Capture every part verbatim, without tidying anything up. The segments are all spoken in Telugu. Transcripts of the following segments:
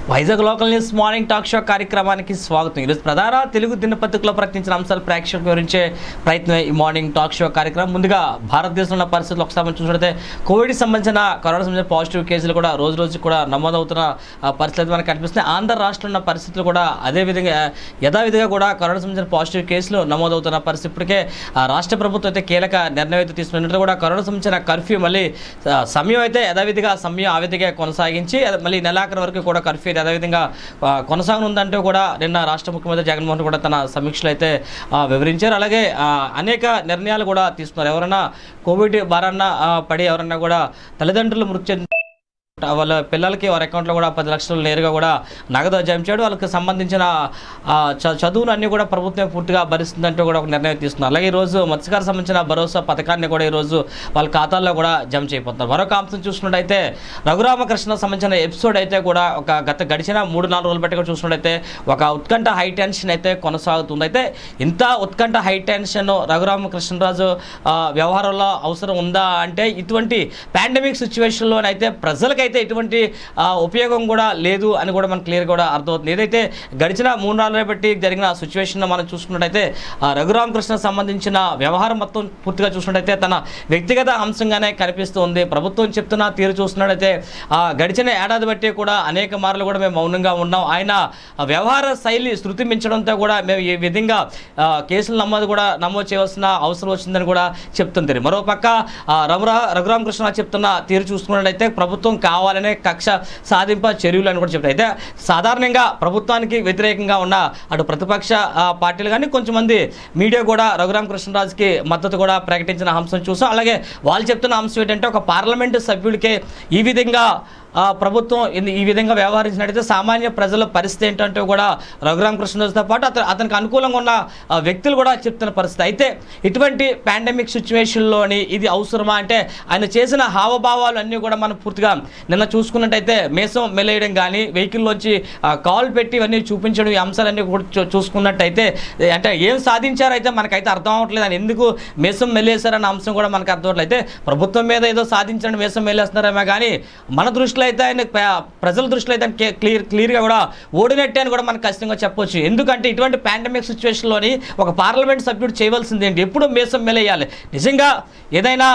Vizag local news morning talk show కార్యక్రమానికి స్వాగతం। ఈరోజు ప్రధాన తెలుగు దినపత్రికలో ప్రకటించిన అంశాలు ప్రేక్షకులకు వివరించే ప్రయత్నం ఈ మార్నింగ్ టాక్ షో కార్యక్రమం। ముందుగా భారతదేశంలో ఉన్న పరిస్థితులు ఒకసారి చూసినట్లయితే కోవిడ్ సంబంధించిన కరోనా సంబంధించిన పాజిటివ్ కేసులు కూడా రోజు రోజు కూడా నమోదవుతున్న పరిస్థితులు మనకు కనిపిస్తున్నాయి। ఆంధ్ర రాష్ట్రంలో ఉన్న పరిస్థితులు కూడా అదేవిధంగా యథావిధిగా కూడా కరోనా సంబంధించిన పాజిటివ్ కేసులు నమోదవుతున్న పరిస్థితి। ఇప్పటికే రాష్ట్ర ప్రభుత్వం అయితే కీలక నిర్ణయం అయితే తీసుకున్నట్టు కూడా కరోనా సంబంధించిన కర్ఫ్యూ మళ్ళీ సమయం అయితే యథావిధిగా సమయం ఆ విధిగా కొనసాగించి మళ్ళీ నెలాఖరు వరకు కూడా కర్ఫ్యూ అదేవిధంగా కొనసాగనుందంటూ కూడా నిన్న రాష్ట్ర ముఖ్యమంత్రి జగన్మోహన్ కూడా తన సమీక్షలో అయితే వివరించారు। అలాగే అనేక నిర్ణయాలు కూడా తీసుకున్నారు। ఎవరైనా కోవిడ్ బారాన్న పడి ఎవరన్నా కూడా తల్లిదండ్రులు మృతి వాళ్ళ పిల్లలకి వారి అకౌంట్లో కూడా పది లక్షలు నేరుగా కూడా నగదు జమ చేయడం, వాళ్ళకి సంబంధించిన చదువులు అన్నీ కూడా ప్రభుత్వం పూర్తిగా భరిస్తుందంటూ కూడా ఒక నిర్ణయం తీసుకున్నారు। అలాగే ఈరోజు మత్స్యకార సంబంధించిన భరోసా పథకాన్ని కూడా ఈరోజు వాళ్ళ ఖాతాల్లో కూడా జమ చేయబోతున్నారు। మరొక అంశం చూసుకున్నట్టయితే రఘురామకృష్ణ సంబంధించిన ఎపిసోడ్ అయితే కూడా ఒక గత గడిచిన మూడు నాలుగు రోజులు బట్టి కూడా చూసుకున్నట్టయితే ఒక ఉత్కంఠ హై టెన్షన్ అయితే కొనసాగుతుంది। అయితే ఇంత ఉత్కంఠ హై టెన్షన్ రఘురామకృష్ణరాజు వ్యవహారంలో అవసరం ఉందా అంటే ఇటువంటి పాండమిక్ సిచ్యువేషన్లోనైతే ప్రజలకి అయితే ఎటువంటి ఉపయోగం కూడా లేదు అని కూడా మనకు క్లియర్ కూడా అర్థమవుతుంది। ఏదైతే గడిచిన మూడు నాలుగు బట్టి జరిగిన సిచ్యువేషన్ మనం చూసుకున్నట్టయితే రఘురామకృష్ణ సంబంధించిన వ్యవహారం మొత్తం పూర్తిగా చూసుకున్నట్టయితే తన వ్యక్తిగత అంశంగానే కనిపిస్తుంది। ప్రభుత్వం చెప్తున్న తీరు చూస్తున్నట్టయితే గడిచిన ఏడాది బట్టి కూడా అనేక మార్లు కూడా మేము మౌనంగా ఉన్నాం, ఆయన వ్యవహార శైలి శృతి మించడంతో కూడా మేము ఈ విధంగా కేసులు నమోదు కూడా నమోదు చేయవలసిన అవసరం వచ్చిందని కూడా చెప్తుంది। మరోపక్క రఘురా రఘురామకృష్ణ చెప్తున్న తీరు చూసుకున్నట్టయితే ప్రభుత్వం కావాలనే కక్ష సాధింప చర్యలు అని కూడా చెప్తారు। అయితే సాధారణంగా ప్రభుత్వానికి వ్యతిరేకంగా ఉన్న అటు ప్రతిపక్ష పార్టీలు కానీ కొంచెం మంది మీడియా కూడా రఘురామకృష్ణరాజుకి మద్దతు కూడా ప్రకటించిన అంశం చూసాం। అలాగే వాళ్ళు చెప్తున్న అంశం ఏంటంటే ఒక పార్లమెంటు సభ్యుడికే ఈ విధంగా ప్రభుత్వం ఈ విధంగా వ్యవహరించినట్టయితే సామాన్య ప్రజల పరిస్థితి ఏంటంటే కూడా రఘురామకృష్ణరాజుతో పాటు అతను అతనికి అనుకూలంగా ఉన్న వ్యక్తులు కూడా చెప్తున్న పరిస్థితి। అయితే ఇటువంటి పాండమిక్ సిచ్యువేషన్లోని ఇది అవసరమా అంటే ఆయన చేసిన హావభావాలు అన్నీ కూడా మనం పూర్తిగా నిన్న చూసుకున్నట్టయితే మేసం మెలేయడం కానీ వెహికల్లోంచి కాల్ పెట్టి ఇవన్నీ చూపించడం ఈ అంశాలన్నీ కూడా చూసుకున్నట్టయితే అంటే ఏం సాధించారైతే మనకైతే అర్థం అవ్వట్లేదు, అని ఎందుకు మేసం మెల్లేశారన్న అంశం కూడా మనకు అర్థం అవ్వట్లేదు। అయితే ప్రభుత్వం మీద ఏదో సాధించండి మేసం మెల్లేస్తున్నారేమో కానీ మన దృష్టిలో అయితే ఆయన ప్రజల దృష్టిలో అయితే క్లియర్ క్లియర్గా కూడా ఓడినట్టే అని కూడా మనకు ఖచ్చితంగా చెప్పొచ్చు। ఎందుకంటే ఇటువంటి పాండమిక్ సిచ్యువేషన్లోని ఒక పార్లమెంట్ సభ్యుడు చేయవలసింది ఏంటి, ఎప్పుడు మేసం మెలేయాలి। నిజంగా ఏదైనా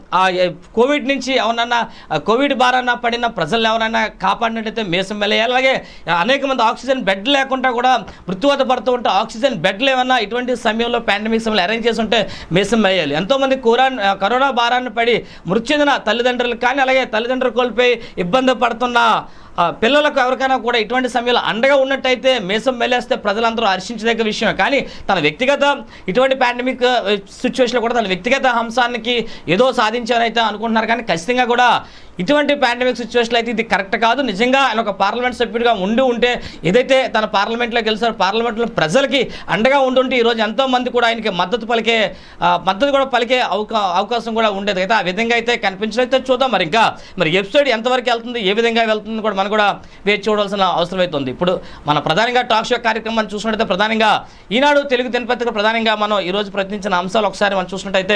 కోవిడ్ నుంచి ఎవరన్నా కోవిడ్ బారాన పడిన ప్రజలు ఎవరైనా కాపాడినట్టయితే మేసం మెలేయాలి। అలాగే అనేక మంది ఆక్సిజన్ బెడ్ లేకుండా కూడా మృత్యువాత పడుతూ ఉంటే ఆక్సిజన్ బెడ్లు ఏమన్నా ఇటువంటి సమయంలో పాండమిక్ సమయంలో అరేంజ్ చేసి ఉంటే మేసం మెలేయాలి। ఎంతోమంది కరోనా కరోనా బారాన్ని పడి మృతి చెందిన తల్లిదండ్రులు కానీ అలాగే తల్లిదండ్రులు కోల్పోయి ఇబ్బంది పడుతున్న పిల్లలకు ఎవరికైనా కూడా ఇటువంటి సమయంలో అండగా ఉన్నట్టయితే మేసం మెల్లేస్తే ప్రజలందరూ హర్షించదగ్గ విషయమే। కానీ తన వ్యక్తిగత ఇటువంటి పాండమిక్ సిచ్యువేషన్లో కూడా తన వ్యక్తిగత అంశానికి ఏదో సాధించారైతే అనుకుంటున్నారు, కానీ ఖచ్చితంగా కూడా ఇటువంటి పాండమిక్ సిచ్యువేషన్లో అయితే ఇది కరెక్ట్ కాదు। నిజంగా ఆయన ఒక పార్లమెంట్ సభ్యుడిగా ఉండి ఉంటే ఏదైతే తన పార్లమెంట్లో గెలిచారో పార్లమెంట్లో ప్రజలకి అండగా ఉండుంటే ఈరోజు ఎంతోమంది కూడా ఆయనకి మద్దతు పలికే మద్దతు కూడా పలికే అవకా అవకాశం కూడా ఉండేది। అయితే ఆ విధంగా అయితే కనిపించలేఅయితే చూద్దాం మరి ఇంకా మరి ఎపిసోడ్ ఎంతవరకు వెళ్తుంది, ఏ విధంగా వెళ్తుంది కూడా మనం కూడా వేచి చూడాల్సిన అవసరం అయితే ఉంది। ఇప్పుడు మన ప్రధానంగా టాక్ షో కార్యక్రమాన్ని చూసినట్టయితే ప్రధానంగా ఈనాడు తెలుగు దినపత్రిక ప్రధానంగా మనం ఈరోజు ప్రయత్నించిన అంశాలు ఒకసారి మనం చూసినట్టయితే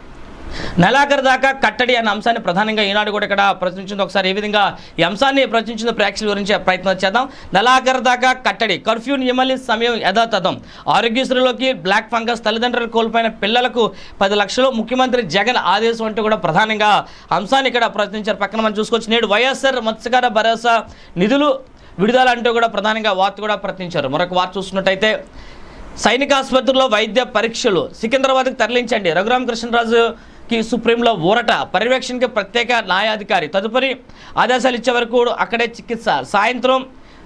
నెలాఖరు దాకా కట్టడి అనే అంశాన్ని ప్రధానంగా ఈనాడు కూడా ఇక్కడ ప్రచురించింది। ఒకసారి ఏ విధంగా ఈ అంశాన్ని ప్రచురించిన ప్రేక్షకుల గురించి ప్రయత్నం చేద్దాం। నెలాఖరు దాకా కట్టడి, కర్ఫ్యూ నియమాలి సమయం యథాతథం, ఆరోగ్యశ్రీలోకి బ్లాక్ ఫంగస్, తల్లిదండ్రులు కోల్పోయిన పిల్లలకు పది లక్షలు, ముఖ్యమంత్రి జగన్ ఆదేశం అంటూ కూడా ప్రధానంగా అంశాన్ని ఇక్కడ ప్రచురించారు। పక్కన మనం చూసుకోవచ్చు నేడు వైఎస్ఆర్ మత్స్యకార భరోసా నిధులు విడుదల అంటూ కూడా ప్రధానంగా వార్త కూడా ప్రకటించారు। మరొక వార్త చూసుకున్నట్టయితే సైనిక ఆసుపత్రిలో వైద్య పరీక్షలు సికింద్రాబాద్కి తరలించండి, రఘురామకృష్ణరాజు కి సుప్రీంలో ఊరట, పర్యవేక్షణకి ప్రత్యేక న్యాయాధికారి, తదుపరి ఆదేశాలు ఇచ్చే వరకు అక్కడే చికిత్స, సాయంత్రం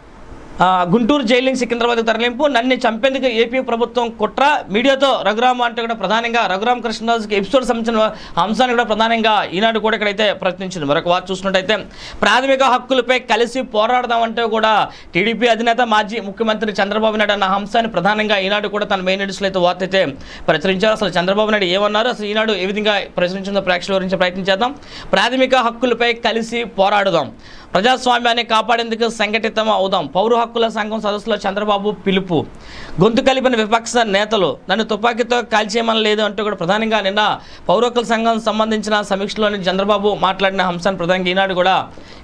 గుంటూరు జైలింగ్ సికింద్రాబాద్ తరలింపు, నన్ను చంపేందుకు ఏపీ ప్రభుత్వం కుట్ర, మీడియాతో రఘురామ అంటే కూడా ప్రధానంగా రఘురామకృష్ణరాజుకి ఎపిసోడ్ సంబంధించిన అంశాన్ని కూడా ప్రధానంగా ఈనాడు కూడా ఇక్కడైతే ప్రశ్నించింది। మరొక వార్త చూసినట్టయితే ప్రాథమిక హక్కులపై కలిసి పోరాడదామంటే కూడా టీడీపీ అధినేత మాజీ ముఖ్యమంత్రి చంద్రబాబు నాయుడు అన్న అంశాన్ని ప్రధానంగా ఈనాడు కూడా తన మెయిన్ ఎడిషన్లో అయితే వార్త అయితే ప్రచురించారు। అసలు చంద్రబాబు నాయుడు ఏమన్నారు, అసలు ఈనాడు ఏ విధంగా ప్రచురించిందో ప్రేక్షకుల గురించి ప్రయత్నించేద్దాం। ప్రాథమిక హక్కులపై కలిసి పోరాడుదాం, ప్రజాస్వామ్యాన్ని కాపాడేందుకు సంఘటితం అవుదాం, పౌర హక్కుల సంఘం సదస్సులో చంద్రబాబు పిలుపు, గొంతు కలిపిన విపక్ష నేతలు నన్ను తుపాకీతో కాల్చేయమని లేదు అంటూ కూడా ప్రధానంగా నిన్న పౌర హక్కుల సంఘం సంబంధించిన సమీక్షలోని చంద్రబాబు మాట్లాడిన అంశాన్ని ప్రధానంగా ఈనాడు కూడా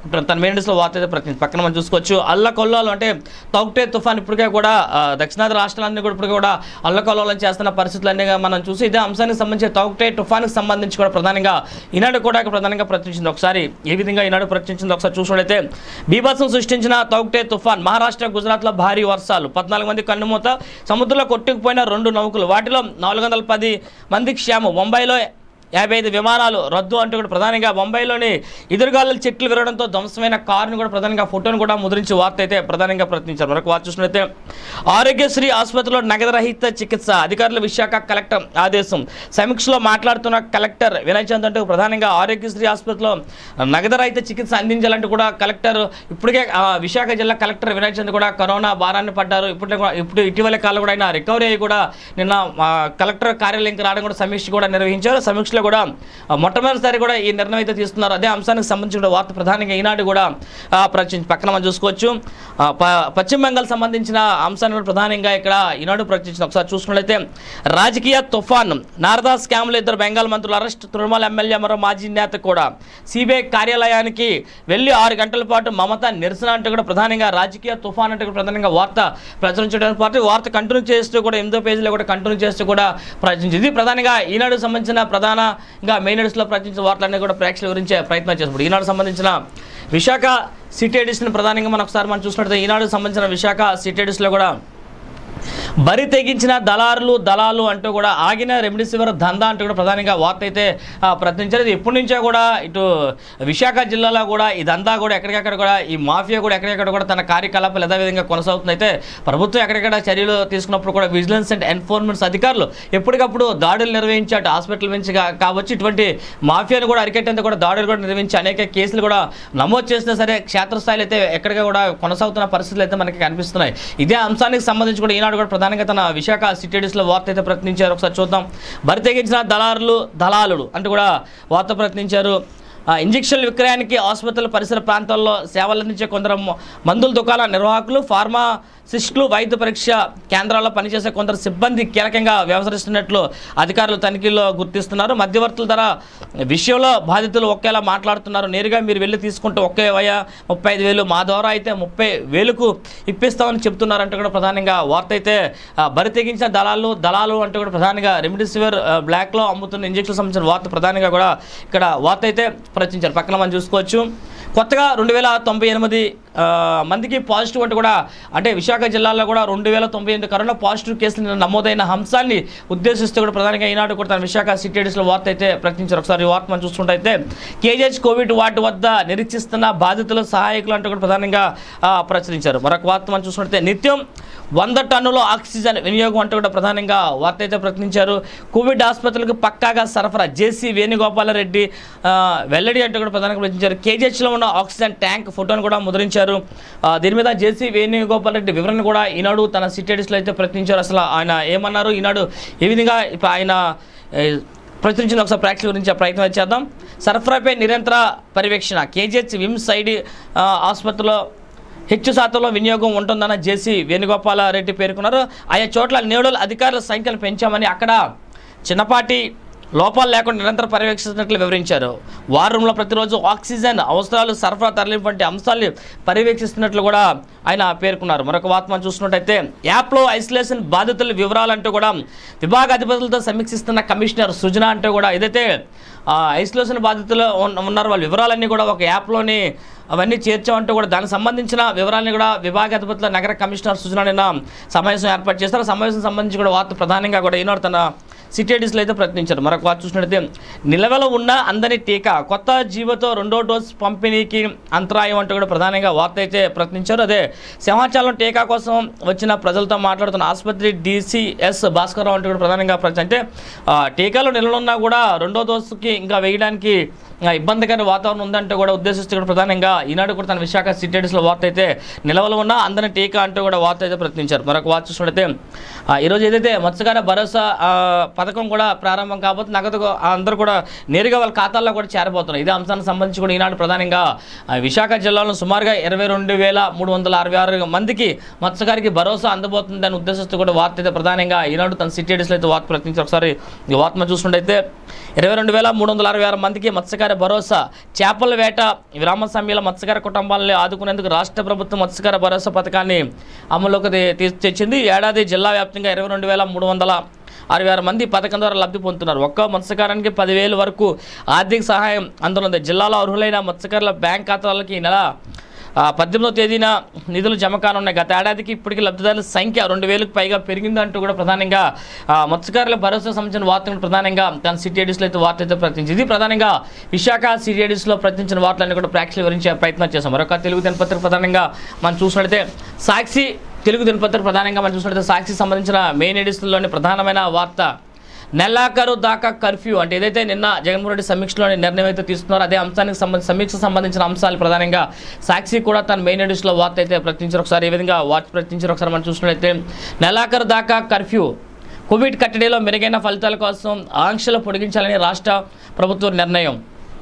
తన మెయిన్స్లో వార్త అయితే ప్రతి పక్కన మనం చూసుకోవచ్చు. అల్లకొల్లాలు అంటే తౌక్టే తుఫాన్ ఇప్పటికే కూడా దక్షిణాది రాష్ట్రాలన్నీ కూడా ఇప్పటికే కూడా అల్లకొల్లాలను చేస్తున్న పరిస్థితులన్నీ మనం చూసి ఇదే అంశానికి సంబంధించి తౌక్టే తుఫాన్కి సంబంధించి కూడా ప్రధానంగా ఈనాడు కూడా ప్రధానంగా ప్రచురించింది. ఒకసారి ఏ విధంగా ఈనాడు ప్రచురించింది ఒకసారి చూసినట్లయితే, బీభత్సం సృష్టించిన తౌక్టే తుఫాన్, మహారాష్ట్ర గుజరాత్లో భారీ వర్షాలు, పద్నాలుగు మంది కన్నుమూత, సముద్రంలో కొట్టుకుపోయిన రెండు నౌకలు, వాటిలో నాలుగు వందల పది మంది క్షేమం, ముంబైలో యాభై ఐదు విమానాలు రద్దు అంటూ కూడా ప్రధానంగా ముంబైలోని ఎదురుగాలు చెట్లు విరగడంతో ధ్వంసమైన కారును కూడా ప్రధానంగా ఫోటోను కూడా ముద్రించి వార్త అయితే ప్రధానంగా ప్రయత్నించారు. మరొక వార్త చూసినట్లయితే, ఆరోగ్యశ్రీ ఆసుపత్రిలో నగదురహిత చికిత్స, అధికారుల విశాఖ కలెక్టర్ ఆదేశం. సమీక్షలో మాట్లాడుతున్న కలెక్టర్ వినయ్ చంద్ అంటూ ప్రధానంగా ఆరోగ్యశ్రీ ఆసుపత్రిలో నగదురహిత చికిత్స అందించాలంటూ కూడా కలెక్టర్ ఇప్పటికే విశాఖ జిల్లా కలెక్టర్ వినయ్ చంద్ కూడా కరోనా భారాన్ని పడ్డారు. ఇప్పుడు ఇప్పుడు ఇటీవల కాలం కూడా ఆయన రికవరీ అయ్యి కూడా నిన్న కలెక్టర్ కార్యాలయంకి రావడం కూడా సమీక్ష కూడా నిర్వహించారు. సమీక్షలో కూడా మొట్టమొదటిసారి కూడా ఈ నిర్ణయం అయితే తీసుకున్నారు. అదే అంశానికి సంబంధించిన వార్త ప్రధానంగా ఈనాడు కూడా ప్రచురించి పక్కన మనం చూసుకోవచ్చు. పశ్చిమ బెంగాల్ సంబంధించిన అంశాన్ని కూడా ప్రధానంగా ఇక్కడ ఈనాడు ప్రచురించిన ఒకసారి చూసుకున్నట్లయితే, రాజకీయ తుఫాన్, నారదా స్కామ్లో ఇద్దరు బెంగాల్ మంత్రులు అరెస్ట్, తిరుమల ఎమ్మెల్యే మరో మాజీ నేత కూడా సిబిఐ కార్యాలయానికి వెళ్ళి ఆరు గంటల పాటు మమత నిరసన అంటూ కూడా ప్రధానంగా రాజకీయ తుఫాన్ అంటే కూడా ప్రధానంగా వార్త ప్రచురించడానికి పాటు వార్త కంటిన్యూ చేస్తూ కూడా ఎనిమిదో పేజీలో కూడా కంటిన్యూ చేస్తూ కూడా ప్రచురించింది. ఇది ప్రధానంగా ఈనాడు సంబంధించిన ప్రధాన ఇంకా మెయిన్ ఎడిషన్లో ప్రచురించిన వార్తలన్నీ కూడా ప్రేక్షకుల గురించి ప్రయత్నం చేస్తున్నారు. ఈనాడు సంబంధించిన విశాఖ సిటీ ఎడిషన్ ప్రధానంగా మనం ఒకసారి మనం చూసినట్లయితే, ఈనాడు సంబంధించిన విశాఖ సిటీ ఎడిషన్లో కూడా బరి తెగించిన దళారులు దళాలు అంటూ కూడా ఆగిన రెమ్డెసివిర్ దందా అంటూ కూడా ప్రధానంగా వార్త అయితే ప్రకటించారు. ఇది ఎప్పటి నుంచో కూడా ఇటు విశాఖ జిల్లాలో కూడా ఈ దందా కూడా ఎక్కడికక్కడ కూడా ఈ మాఫియా కూడా ఎక్కడికక్కడ కూడా తన కార్యకలాపాలు యథావిధంగా కొనసాగుతుంది. అయితే ప్రభుత్వం ఎక్కడికక్కడ చర్యలు తీసుకున్నప్పుడు కూడా విజిలెన్స్ అండ్ ఎన్ఫోర్స్మెంట్ అధికారులు ఎప్పటికప్పుడు దాడులు నిర్వహించి అటు హాస్పిటల్ నుంచి కావచ్చు ఇటువంటి మాఫియాను కూడా అరికెట్టేందుకు కూడా దాడులు కూడా నిర్వహించి అనేక కేసులు కూడా నమోదు చేసినా సరే క్షేత్రస్థాయిలో అయితే ఎక్కడిగా కూడా కొనసాగుతున్న పరిస్థితులు అయితే మనకి కనిపిస్తున్నాయి. ఇదే అంశానికి సంబంధించి కూడా ఈనాడు కూడా ప్రధానంగా తన విశాఖ సిటీ ఎడిషన్లో వార్త అయితే ప్రయత్నించారు. ఒకసారి చూద్దాం. బరి తెగించిన దళారులు దళాలుడు అంటూ కూడా వార్త ప్రయత్నించారు. ఇంజక్షన్ల విక్రయానికి ఆసుపత్రుల పరిసర ప్రాంతాల్లో సేవలు అందించే కొందరు మందుల దుకాణ నిర్వాహకులు, ఫార్మాసిస్టులు, వైద్య పరీక్ష కేంద్రాల్లో పనిచేసే కొందరు సిబ్బంది కీలకంగా వ్యవహరిస్తున్నట్లు అధికారులు తనిఖీల్లో గుర్తిస్తున్నారు. మధ్యవర్తుల ధర విషయంలో బాధితులు ఒకేలా మాట్లాడుతున్నారు. నేరుగా మీరు వెళ్ళి తీసుకుంటే ఒకే వయ ముప్పై ఐదు వేలు మా ద్వారా అయితే ముప్పై వేలకు ఇప్పిస్తామని చెప్తున్నారంటూ కూడా ప్రధానంగా వార్త అయితే బరి తెగించిన దళాలు దళాలు అంటూ కూడా ప్రధానంగా రెమ్డెసివిర్ బ్లాక్లో అమ్ముతున్న ఇంజక్షన్ సంబంధించిన వార్త ప్రధానంగా కూడా ఇక్కడ వార్త అయితే ప్రచురించారు. పక్కన మనం చూసుకోవచ్చు. కొత్తగా రెండు వేల తొంభై ఎనిమిది మందికి పాజిటివ్ అంటూ కూడా అంటే విశాఖ జిల్లాలో కూడా రెండు వేల తొంభై ఎనిమిది కరోనా పాజిటివ్ కేసులు నమోదైన అంశాన్ని ఉద్దేశిస్తూ కూడా ప్రధానంగా ఈనాడు కూడా తన విశాఖ సిటీ ఎడిషన్లో వార్త అయితే ప్రకటించారు. ఒకసారి వార్త మనం చూసుకుంటే, కేజీహెచ్ కోవిడ్ వార్డు వద్ద నిరీక్షిస్తున్న బాధితుల సహాయకులు అంటూ కూడా ప్రధానంగా ప్రచురించారు. మరొక వార్త మనం చూసుకుంటే, నిత్యం వంద టన్నుల ఆక్సిజన్ వినియోగం అంటూ కూడా ప్రధానంగా వార్త అయితే ప్రకటించారు. కోవిడ్ ఆసుపత్రులకు పక్కాగా సరఫరా, జేసీ వేణుగోపాలరెడ్డి వెల్లడి అంటూ కూడా ప్రధానంగా ప్రకటించారు. కేజీహెచ్లో ఉన్న ఆక్సిజన్ ట్యాంక్ ఫోటోను కూడా ముద్రించారు. దీని మీద జేసీ వేణుగోపాలరెడ్డి వివరణ కూడా ఈనాడు తన సిటీ ఎడిషన్లో అయితే ప్రకటించారు. అసలు ఆయన ఏమన్నారు, ఈనాడు ఏ విధంగా ఇప్పుడు ఆయన ప్రచురించిన ఒకసారి ప్రేక్షకుల గురించి ప్రయత్నం చేద్దాం. సరఫరాపై నిరంతర పర్యవేక్షణ, కేజీహెచ్ విమ్స్ ఐడి ఆసుపత్రిలో హెచ్చు శాతంలో వినియోగం ఉంటుందన్న జేసీ వేణుగోపాలరెడ్డి పేర్కొన్నారు. ఆయా చోట్ల నేడుల అధికారుల సంఖ్యను పెంచామని, అక్కడ చిన్నపాటి లోపాలు లేకుండా నిరంతరం పర్యవేక్షిస్తున్నట్లు వివరించారు. వారంలో ప్రతిరోజు ఆక్సిజన్ అవసరాలు, సరఫరా, తరలింపు వంటి అంశాలు పర్యవేక్షిస్తున్నట్లు కూడా ఆయన పేర్కొన్నారు. మరొక వార్త మనం చూసినట్టయితే, యాప్లో ఐసోలేషన్ బాధితుల వివరాలంటూ కూడా విభాగ అధిపతులతో సమీక్షిస్తున్న కమిషనర్ సృజన అంటూ కూడా ఏదైతే ఐసోలేషన్ బాధితులు ఉన్నారు వాళ్ళ వివరాలన్నీ కూడా ఒక యాప్లోని అవన్నీ చేర్చామంటూ కూడా దానికి సంబంధించిన వివరాలని కూడా విభాగాధిపతుల నగర కమిషనర్ సృజన నిన్న సమావేశం ఏర్పాటు చేస్తారు. సమావేశం సంబంధించి కూడా వార్త ప్రధానంగా కూడా ఈనాడు తన సిటీ ఎడిషన్లో అయితే ప్రయత్నించారు. మరొక వార్త చూసినట్లయితే, నిలవలో ఉన్న అందని టీకా, కొత్త జీవోతో రెండో డోస్ పంపిణీకి అంతరాయం అంటూ కూడా ప్రధానంగా వార్త అయితే ప్రయత్నించారు. అదే సింహాచలం టీకా కోసం వచ్చిన ప్రజలతో మాట్లాడుతున్న ఆసుపత్రి డీసీఎస్ భాస్కర్రావు అంటూ కూడా ప్రధానంగా అంటే టీకాలు నిల్వలున్నా కూడా రెండో డోసుకి ఇంకా వేయడానికి ఇబ్బందికర వాతావరణం ఉందంటూ కూడా ఉద్దేశిస్తూ కూడా ప్రధానంగా ఈనాడు కూడా తన విశాఖ సిటీ ఎడిషన్లో వార్త అయితే నిలవలు ఉన్న అందని టీకా అంటూ కూడా వార్త అయితే ప్రయత్నించారు. మరొక వార్త చూసినట్లయితే, ఈరోజు ఏదైతే మత్స్యకార భరోసా పథకం కూడా ప్రారంభం కాబోతుంది. నగదు అందరూ కూడా నేరుగా వాళ్ళ ఖాతాల్లో కూడా చేరబోతున్నారు. ఇదే అంశానికి సంబంధించి కూడా ఈనాడు ప్రధానంగా విశాఖ జిల్లాలో సుమారుగా ఇరవై రెండు వేల మూడు వందల అరవై ఆరు మందికి మత్స్యకారికి భరోసా అందబోతుందని ఉద్దేశిస్తూ కూడా వార్త అయితే ప్రధానంగా ఈనాడు తన సిటీ ఎడిషన్లో అయితే వార్త ప్రకటించి ఒకసారి ఈ వార్తను చూసుకుంటే ఇరవై రెండు వేల మూడు వందల అరవై ఆరు మందికి మత్స్యకార భరోసా. చేపల వేట విరామ సమయంలో మత్స్యకార కుటుంబాలను ఆదుకునేందుకు రాష్ట్ర ప్రభుత్వం మత్స్యకార భరోసా పథకాన్ని అమలులోకి తెచ్చింది. ఏడాది జిల్లా వ్యాప్తంగా ఇరవై రెండు వేల మూడు వందల అరవై ఆరు మంది పథకం ద్వారా లబ్ధి పొందుతున్నారు. ఒక్క మత్స్యకారానికి పదివేలు వరకు ఆర్థిక సహాయం అందుతుంది. జిల్లాలో అర్హులైన మత్స్యకారుల బ్యాంక్ ఖాతాలకి నెల పద్దెనిమిదవ తేదీన నిధులు జమ కానున్నాయి. గత ఏడాదికి ఇప్పటికీ లబ్ధిదారుల సంఖ్య రెండు వేలకు పైగా పెరిగిందంటూ కూడా ప్రధానంగా మత్స్యకారుల భరోసా సంబంధించిన వార్తలు ప్రధానంగా తన సిటీ ఎడిషన్లో అయితే వార్త అయితే ప్రకటించింది. ఇది ప్రధానంగా విశాఖ సిటీ ఎడిషన్లో ప్రకటించిన వార్తలన్నీ కూడా ప్రేక్షకులు వివరించే ప్రయత్నం చేశాం. మరొక తెలుగు దినపత్రిక ప్రధానంగా మనం చూసినట్లయితే సాక్షి తెలుగు దినపత్రిక ప్రధానంగా మనం చూసినట్లయితే సాక్షికి సంబంధించిన మెయిన్ ఎడిషన్లోని ప్రధానమైన వార్త నెలాఖరు దాకా కర్ఫ్యూ. అంటే ఏదైతే నిన్న జగన్మోహన్ రెడ్డి సమీక్షలోని నిర్ణయం అయితే తీసుకున్నారో అదే అంశానికి సంబంధించి సమీక్ష సంబంధించిన అంశాలు ప్రధానంగా సాక్షి కూడా తన మెయిన్ ఎడిషన్లో వార్త అయితే ప్రకటించారు. ఒకసారి ఏ విధంగా వార్త ప్రకటించారు ఒకసారి మనం చూసినట్లయితే నెలాఖరు దాకా కర్ఫ్యూ, కోవిడ్ కట్టడిలో మెరుగైన ఫలితాల కోసం ఆంక్షలు పొడిగించాలని రాష్ట్ర ప్రభుత్వం నిర్ణయం.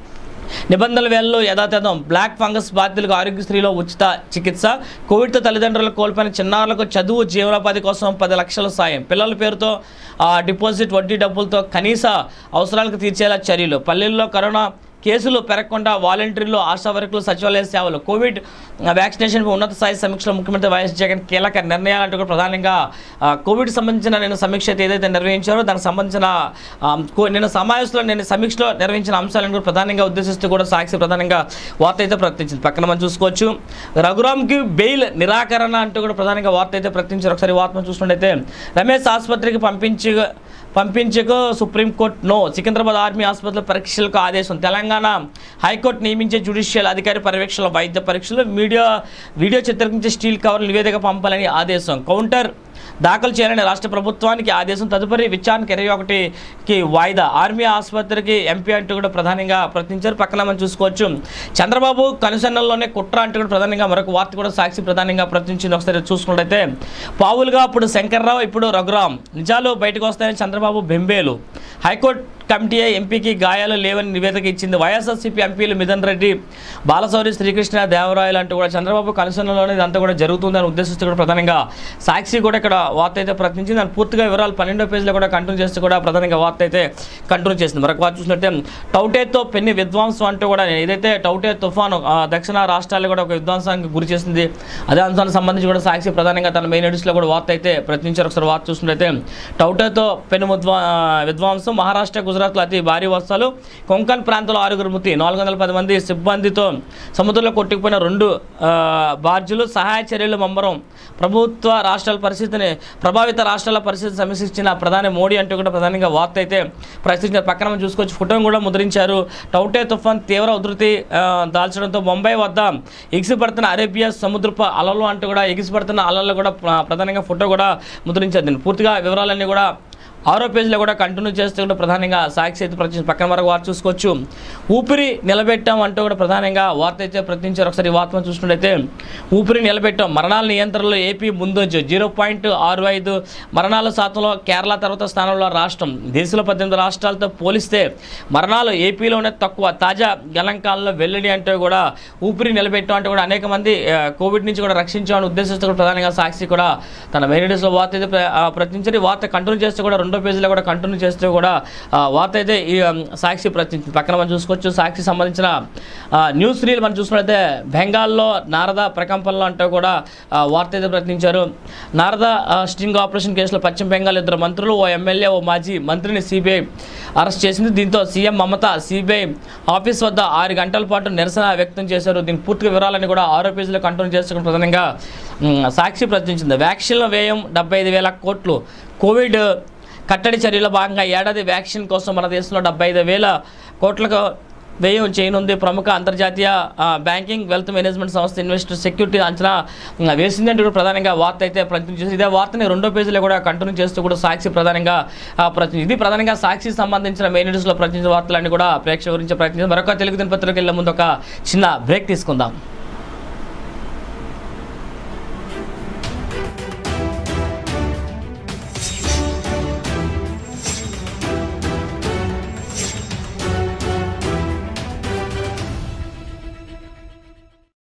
నిబంధనల వేళలో యథాతథం. బ్లాక్ ఫంగస్ బాధితులకు ఆరోగ్యశ్రీలో ఉచిత చికిత్స. కోవిడ్తో తల్లిదండ్రులకు కోల్పోయిన చిన్నారులకు చదువు జీవనోపాధి కోసం పది లక్షల సాయం. పిల్లల పేరుతో డిపాజిట్ వడ్డీ డబ్బులతో కనీస అవసరాలకు తీర్చేలా చర్యలు. పల్లెల్లో కరోనా కేసులు పెరగకుండా వాలంటీర్లు, ఆశా వర్కులు, సచివాలయ సేవలు. కోవిడ్ వ్యాక్సినేషన్ ఉన్నత స్థాయి సమీక్షలో ముఖ్యమంత్రి వైఎస్ జగన్ కీలక నిర్ణయాలంటూ కూడా ప్రధానంగా కోవిడ్ సంబంధించిన నేను సమీక్ష ఏదైతే నిర్వహించారో దానికి సంబంధించిన నిన్న సమావేశంలో నేను సమీక్షలో నిర్వహించిన అంశాలను కూడా ప్రధానంగా ఉద్దేశిస్తూ కూడా సాక్షి ప్రధానంగా వార్త అయితే ప్రకటించింది. పక్కన మనం చూసుకోవచ్చు రఘురామ్కి బెయిల్ నిరాకరణ అంటూ కూడా ప్రధానంగా వార్త అయితే ప్రకటించారు. ఒకసారి వార్తను చూసుకుంటే రమేష్ ఆసుపత్రికి పంపించి పంపించకు సుప్రీంకోర్టు నో. సికింద్రాబాద్ ఆర్మీ ఆసుపత్రిలో పరీక్షలకు ఆదేశం. తెలంగాణ హైకోర్టు నియమించే జ్యుడిషియల్ అధికారి పర్యవేక్షణ వైద్య పరీక్షలు. మీడియా వీడియో చిత్రీకరించే స్టీల్ కవర్ నివేదిక పంపాలని ఆదేశం. కౌంటర్ దాఖలు చేయాలని రాష్ట్ర ప్రభుత్వానికి ఆదేశం. తదుపరి విచారణకు ఇరవై ఒకటికి వాయిదా. ఆర్మీ ఆసుపత్రికి ఎంపీ అంటూ కూడా ప్రధానంగా ప్రకటించారు. పక్కన మనం చూసుకోవచ్చు చంద్రబాబు కనుసన్నల్లోనే కుట్ర అంటూ కూడా ప్రధానంగా మరొక వార్త కూడా సాక్షి ప్రధానంగా ప్రకటించింది. ఒకసారి చూసుకున్నట్లయితే పావులుగా అప్పుడు శంకర్రావు ఇప్పుడు రఘురాం నిజాలు బయటకు వస్తాయని చంద్రబాబు బెంబేలు. హైకోర్టు కమిటీ ఎంపీకి గాయాలు లేవని నివేదిక ఇచ్చింది. వైఎస్ఆర్సీపీ ఎంపీలు మిథున్ రెడ్డి, బాలశౌరి, శ్రీకృష్ణ దేవరాయలు అంటూ కూడా చంద్రబాబు కనుసన్నలోనే ఇదంతా కూడా జరుగుతుందని ఉద్దేశిస్తూ కూడా ప్రధానంగా సాక్షి కూడా ఇక్కడ వార్త అయితే ప్రకటించింది. దాని పూర్తిగా వివరాలు పన్నెండో పేజీలో కూడా కంటిన్యూ చేస్తూ కూడా ప్రధానంగా వార్త అయితే కంటిన్యూ చేసింది. మరొక వార్త చూసినట్టే టౌటేతో పెన్ని విధ్వంసం అంటూ కూడా ఏదైతే టౌటే తుఫాను దక్షిణ రాష్ట్రాల్లో కూడా ఒక విధ్వంసానికి గురి చేసింది అదే అంశానికి సంబంధించి కూడా సాక్షి ప్రధానంగా తన మెయిన్ ఎడిషన్లో కూడా వార్త అయితే ప్రకటించారు. ఒకసారి వార్త చూసినట్లయితే టౌటేతో పెను విధ్వా విధ్వంసం. మహారాష్ట్ర, గుజరాత్లో అతి భారీ వర్షాలు. కొంకణ్ ప్రాంతంలో ఆరుగురు మృతి. నాలుగు వందల పది మంది సిబ్బందితో సముద్రంలో కొట్టుకుపోయిన రెండు బార్జులు. సహాయ చర్యలు ముమ్మరం. ప్రభుత్వ రాష్ట్రాల పరిస్థితిని ప్రభావిత రాష్ట్రాల పరిస్థితిని సమీక్షించిన ప్రధాని మోడీ అంటూ కూడా ప్రధానంగా వార్త అయితే ప్రశ్నించారు. పక్కన మనం చూసుకోవచ్చు ఫోటో కూడా ముద్రించారు. టౌటే తుఫాన్ తీవ్ర ఉధృతి దాల్చడంతో ముంబై వద్ద ఎగిసిపడుతున్న అరేబియా సముద్రపు అలలు అంటూ కూడా ఎగిసిపడుతున్న అలల్లో కూడా ప్రధానంగా ఫోటో కూడా ముద్రించారు. దీన్ని పూర్తిగా వివరాలన్నీ కూడా ఆరో పేజీలో కూడా కంటిన్యూ చేస్తూ కూడా ప్రధానంగా సాక్షి అయితే ప్రకటించారు. పక్కన మరొక వార్త చూసుకోవచ్చు ఊపిరి నిలబెట్టాం అంటూ కూడా ప్రధానంగా వార్త అయితే ప్రకటించారు. ఒకసారి ఈ వార్తను చూసుకుంటే ఊపిరి నిలబెట్టాం. మరణాల నియంత్రణలో ఏపీ ముందంజు. జీరో పాయింట్ ఆరు ఐదు మరణాల శాతంలో కేరళ తర్వాత స్థానంలో రాష్ట్రం. దేశంలో పద్దెనిమిది రాష్ట్రాలతో పోలిస్తే మరణాలు ఏపీలోనే తక్కువ. తాజా గణాంకాలలో వెల్లడి అంటూ కూడా ఊపిరి నిలబెట్టాం అంటూ కూడా అనేక మంది కోవిడ్ నుంచి కూడా రక్షించామని ఉద్దేశిస్తూ కూడా ప్రధానంగా సాక్షి కూడా తన మెయిన్ ఎడిషన్లో వార్త అయితే ప్రకటించారు. ఈ వార్త కంటిన్యూ చేస్తూ కూడా రెండో పేజీలో కూడా కంటిన్యూ చేస్తూ కూడా వార్త అయితే ఈ సాక్షి ప్రకటించింది. పక్కన మనం చూసుకోవచ్చు సాక్షి సంబంధించిన న్యూస్ రీల్ మనం చూసుకున్నట్లయితే బెంగాల్లో నారద ప్రకంపనలో అంటూ కూడా వార్త అయితే ప్రకటించారు. నారద స్టింగ్ ఆపరేషన్ కేసులో పశ్చిమ బెంగాల్ ఇద్దరు మంత్రులు, ఓ ఎమ్మెల్యే, ఓ మాజీ మంత్రిని సిబిఐ అరెస్ట్ చేసింది. దీంతో సీఎం మమత సిబిఐ ఆఫీస్ వద్ద ఆరు గంటల పాటు నిరసన వ్యక్తం చేశారు. దీని పూర్తి వివరాలని కూడా ఆరో పేజీలో కంటిన్యూ చేస్తూ ప్రధానంగా సాక్షి ప్రకటించింది. వ్యాక్సిన్ల వ్యయం డెబ్బై ఐదు వేల కోట్లు. కోవిడ్ కట్టడి చర్యల భాగంగా ఏడాది వ్యాక్సిన్ కోసం మన దేశంలో డెబ్బై ఐదు వేల కోట్లకు వ్యయం చేయనుంది. ప్రముఖ అంతర్జాతీయ బ్యాంకింగ్ వెల్త్ మేనేజ్మెంట్ సంస్థ ఇన్వెస్టర్ సెక్యూరిటీ అంచనా వేసిందంటే కూడా ప్రధానంగా వార్త అయితే ప్రకటన చేసి ఇదే వార్తని రెండో పేజీలో కూడా కంటిన్యూ చేస్తూ కూడా సాక్షి ప్రధానంగా ప్రకటించింది. ఇది ప్రధానంగా సాక్షికి సంబంధించిన మెయిన్ న్యూస్లో ప్రకటించిన వార్తలన్నీ కూడా ప్రేక్షకుల గురించి ప్రకటించారు. మరొక తెలుగు దినపత్రికలకు వెళ్ళే ముందు ఒక చిన్న బ్రేక్ తీసుకుందాం.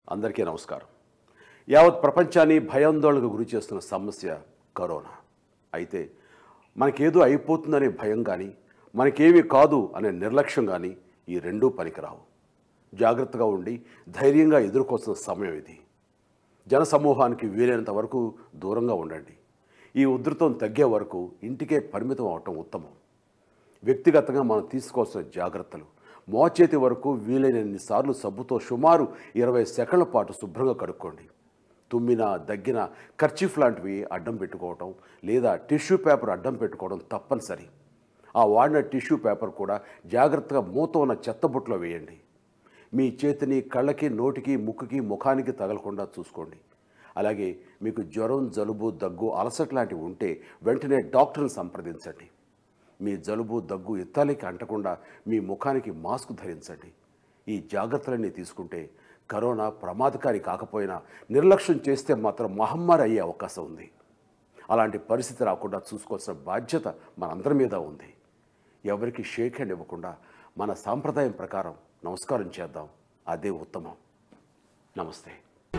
అందరికీ నమస్కారం. యావత్ ప్రపంచాన్ని భయాందోళనకు గురి చేస్తున్న సమస్య కరోనా. అయితే మనకేదో అయిపోతుందనే భయం కానీ, మనకేమీ కాదు అనే నిర్లక్ష్యం కానీ ఈ రెండూ పనికిరావు. జాగ్రత్తగా ఉండి ధైర్యంగా ఎదుర్కోవాల్సిన సమయం ఇది. జనసమూహానికి వీలైనంత వరకు దూరంగా ఉండండి. ఈ ఉధృతం తగ్గే వరకు ఇంటికే పరిమితం అవటం ఉత్తమం. వ్యక్తిగతంగా మనం తీసుకోవాల్సిన జాగ్రత్తలు: మోచేతి వరకు వీలైనన్నిసార్లు సబ్బుతో సుమారు ఇరవై సెకండ్ల పాటు శుభ్రంగా కడుక్కోండి. తుమ్మిన, దగ్గిన కర్చీఫ్ లాంటివి అడ్డం పెట్టుకోవటం లేదా టిష్యూ పేపర్ అడ్డం పెట్టుకోవడం తప్పనిసరి. ఆ వాడిన టిష్యూ పేపర్ కూడా జాగ్రత్తగా మూత ఉన్న చెత్తబుట్టలో వేయండి. మీ చేతిని కళ్ళకి, నోటికి, ముక్కుకి, ముఖానికి తగలకుండా చూసుకోండి. అలాగే మీకు జ్వరం, జలుబు, దగ్గు, అలసట లాంటివి ఉంటే వెంటనే డాక్టర్ని సంప్రదించండి. మీ జలుబు, దగ్గు ఇత్తాలికి అంటకుండా మీ ముఖానికి మాస్క్ ధరించండి. ఈ జాగ్రత్తలన్నీ తీసుకుంటే కరోనా ప్రమాదకారి కాకపోయినా నిర్లక్ష్యం చేస్తే మాత్రం మహమ్మారి అయ్యే అవకాశం ఉంది. అలాంటి పరిస్థితి రాకుండా చూసుకోవాల్సిన బాధ్యత మనందరి మీద ఉంది. ఎవరికి షేక్ హ్యాండ్ ఇవ్వకుండా మన సాంప్రదాయం ప్రకారం నమస్కారం చేద్దాం. అదే ఉత్తమం. నమస్తే.